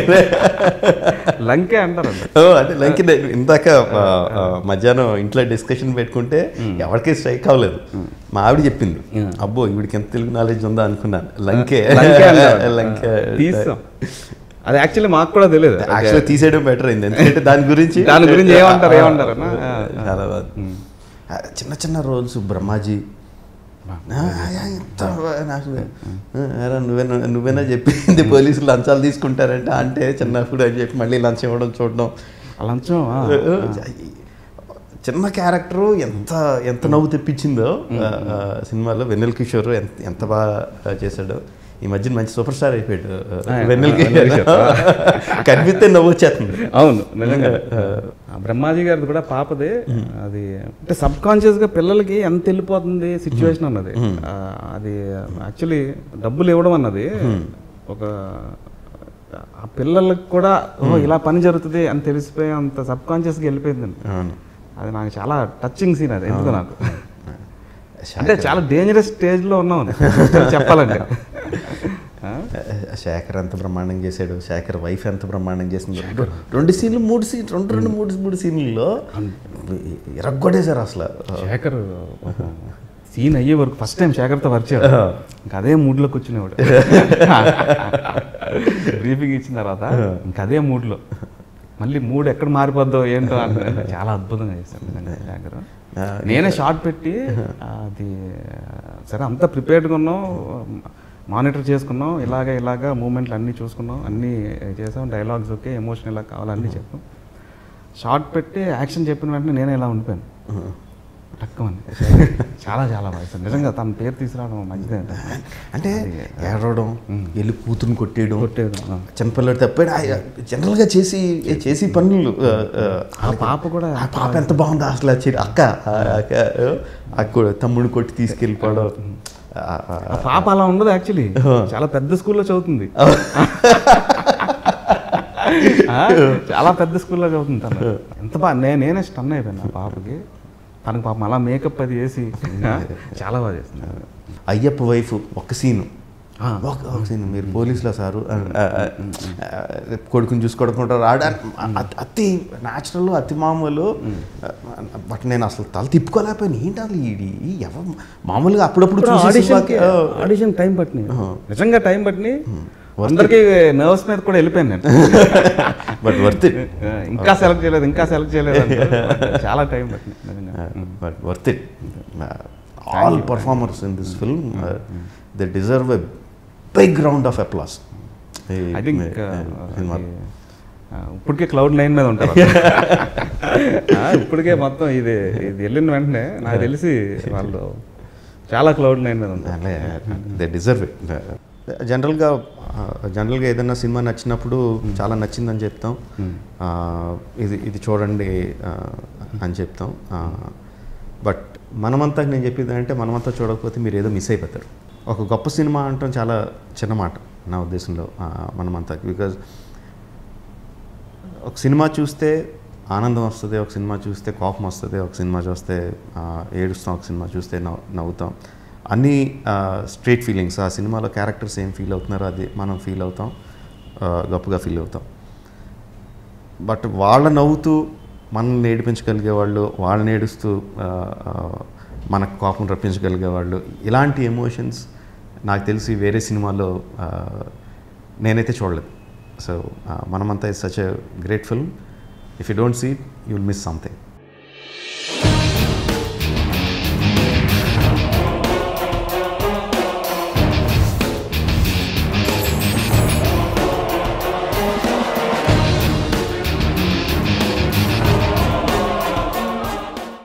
లంకే అంటారంట. అంటే లంకే ఇందాక మధ్యాహ్నం ఇంట్లో డిస్కషన్ పెట్టుకుంటే ఎవరికి స్ట్రైక్ అవ్వలేదు. మా ఆవిడ చెప్పింది, అబ్బో ఇవిడికి ఎంత తెలుగు నాలెడ్జ్ ఉందా అనుకున్నాను. లంకే లంకే తీసాం. అది యాక్చువల్లీ మాకు కూడా తెలియదు. యాక్చువల్లీ తీసేయడం బెటర్ అయింది, ఎందుకంటే దాని గురించి దాని గురించి ఏమంటారు ఏమంటారు చాలా బాగా. చిన్న చిన్న రోల్స్ బ్రహ్మాజీ నువ్వే నువ్వేనా చెప్పింది పోలీసులు లంచాలు తీసుకుంటారంట అంటే చిన్నప్పుడు అని చెప్పి మళ్ళీ లంచం ఇవ్వడం చూడడం. లంచం చిన్న క్యారెక్టరు ఎంత ఎంత నవ్వు తెప్పించిందో సినిమాలో. వెన్నెల కిషోర్ ఎంత ఎంత బాగా చేశాడో. ఈ మధ్య మంచి సూపర్ స్టార్ అయిపోయాడు వెన్నెల కిషోర్, కనిపిస్తే నవ్వు వచ్చేస్తుంది. అవును నిజంగా. బ్రహ్మాజీ గారిది కూడా పాపదే. అది అంటే సబ్ కాన్షియస్గా పిల్లలకి ఎంత వెళ్ళిపోతుంది సిచ్యువేషన్ అన్నది. అది యాక్చువల్లీ డబ్బులు ఇవ్వడం అన్నది ఒక ఆ పిల్లలకు కూడా ఇలా పని జరుగుతుంది అని తెలిసిపోయి అంత సబ్ కాన్షియస్గా వెళ్ళిపోయిందండి. అది నాకు చాలా టచింగ్ సీన్ అది. ఎందుకు నాకు అంటే చాలా డేంజరస్ స్టేజ్లో ఉన్నాం చెప్పాలంటే. శేఖర్ ఎంత బ్రహ్మాండం చేశాడు, శేఖర్ వైఫ్ ఎంత బ్రహ్మాండం చేసింది. రెండు సీన్లు మూడు సీన్ రెండు రెండు మూడు మూడు సీన్లలో ఇరగ్గొట్టేశారు అసలు. శేఖర్ సీన్ అయ్యే వరకు ఫస్ట్ టైం శేఖర్తో వర్క్ చేయడు, ఇంకా అదే మూడ్లో కూర్చునేవాడు. బ్రీఫింగ్ ఇచ్చిన తర్వాత ఇంకా అదే మూడ్లో మళ్ళీ మూడ్ ఎక్కడ మారిపోద్దో ఏంటో అంటే చాలా అద్భుతంగా చేశాను శేఖర్. నేనే షార్ట్ పెట్టి అది సరే అంతా ప్రిపేర్డ్గా ఉన్నాం, మానిటర్ చేసుకున్నాం, ఇలాగ ఇలాగ మూమెంట్లు అన్నీ చూసుకున్నాం, అన్నీ చేసాం, డైలాగ్స్ ఓకే, ఎమోషన్ ఇలా కావాలి అన్నీ చెప్పాం. షార్ట్ పెట్టి యాక్షన్ చెప్పిన వెంటనే నేనే ఇలా ఉండిపోయాను టక్కమని. చాలా చాలా బాగా నిజంగా తన పేరు తీసుకురావడం మంచిదే. అంటే ఏడవడం, వెళ్ళి కూతురుని కొట్టేయడం కొట్టేయడం చిన్నపిల్లడు తప్పాడు జనరల్గా చేసి చేసి పనులు. ఆ పాప కూడా ఆ పాప ఎంత బాగుంది అసలు. అక్క అక్క తమ్ముడిని కొట్టి తీసుకెళ్ళిపోవడం. పాప అలా ఉండదు యాక్చువల్లీ, చాలా పెద్ద స్కూల్లో చదువుతుంది. చాలా పెద్ద స్కూల్లో చదువుతుంది తను. ఎంత బాగా నే నేనే స్టన్ అయిపోయాను ఆ పాపకి. తనకు పాపం అలా మేకప్ అది వేసి చాలా బాగా చేస్తుంది. అయ్యప్ప వైఫ్ ఒక సీను ఒక సీన్ మీరు పోలీసులో సారు కొడుకుని చూసుకోడుకుంటారు ఆడ అతి న్యాచురల్ అతి మామూలు. బట్ నేను అసలు తల తిప్పుకోలేకపోయాను. ఏంటి అసలు ఈ ఎవరు మామూలుగా అప్పుడప్పుడు ఆడిషన్ టైం పట్టినాయి, నిజంగా టైం పట్టినాయి. అందరికీ నర్వ్స్ మీద కూడా వెళ్ళిపోయాను నేను. But worth it. ఇంకా సెలెక్ట్ చేయలేదు ఇంకా సెలెక్ట్ చేయలేదు చాలా టైం పట్టింది. But worth it. All performers in this film they deserve a big round of applause. I think ఇప్పటికే క్లౌడ్ నైన్ మీద ఉంటారు. ఇప్పటికే మొత్తం ఇది ఇది వెళ్ళిన వెంటనే నాకు తెలిసి వాళ్ళు చాలా క్లౌడ్ నైన్ మీద ఉంటారు. They deserve it. జనరల్గా జనరల్గా ఏదైనా సినిమా నచ్చినప్పుడు చాలా నచ్చిందని చెప్తాం, ఇది ఇది చూడండి అని చెప్తాం. బట్ మనమంతా నేను చెప్పేది అంటే మనమంతా చూడకపోతే మీరు ఏదో మిస్ అయిపోతారు. ఒక గొప్ప సినిమా అంటాం చాలా చిన్న మాట నా ఉద్దేశంలో మనమంతా. బికాజ్ ఒక సినిమా చూస్తే ఆనందం వస్తుంది, ఒక సినిమా చూస్తే కోపం వస్తుంది, ఒక సినిమా చూస్తే ఏడుస్తాం, ఒక సినిమా చూస్తే నవ్వు నవ్వుతాం. అన్నీ స్ట్రేట్ ఫీలింగ్స్. ఆ సినిమాలో క్యారెక్టర్స్ ఏం ఫీల్ అవుతున్నారో అది మనం ఫీల్ అవుతాం, గొప్పగా ఫీల్ అవుతాం. బట్ వాళ్ళ నవ్వుతూ మనల్ని ఏడిపించగలిగే వాళ్ళు, వాళ్ళని ఏడుస్తూ మనకు కోపం రప్పించగలిగే వాళ్ళు, ఇలాంటి ఎమోషన్స్ నాకు తెలిసి వేరే సినిమాలో నేనైతే చూడలేదు. సో మనమంతా is such a great film. If you don't see it you will miss something.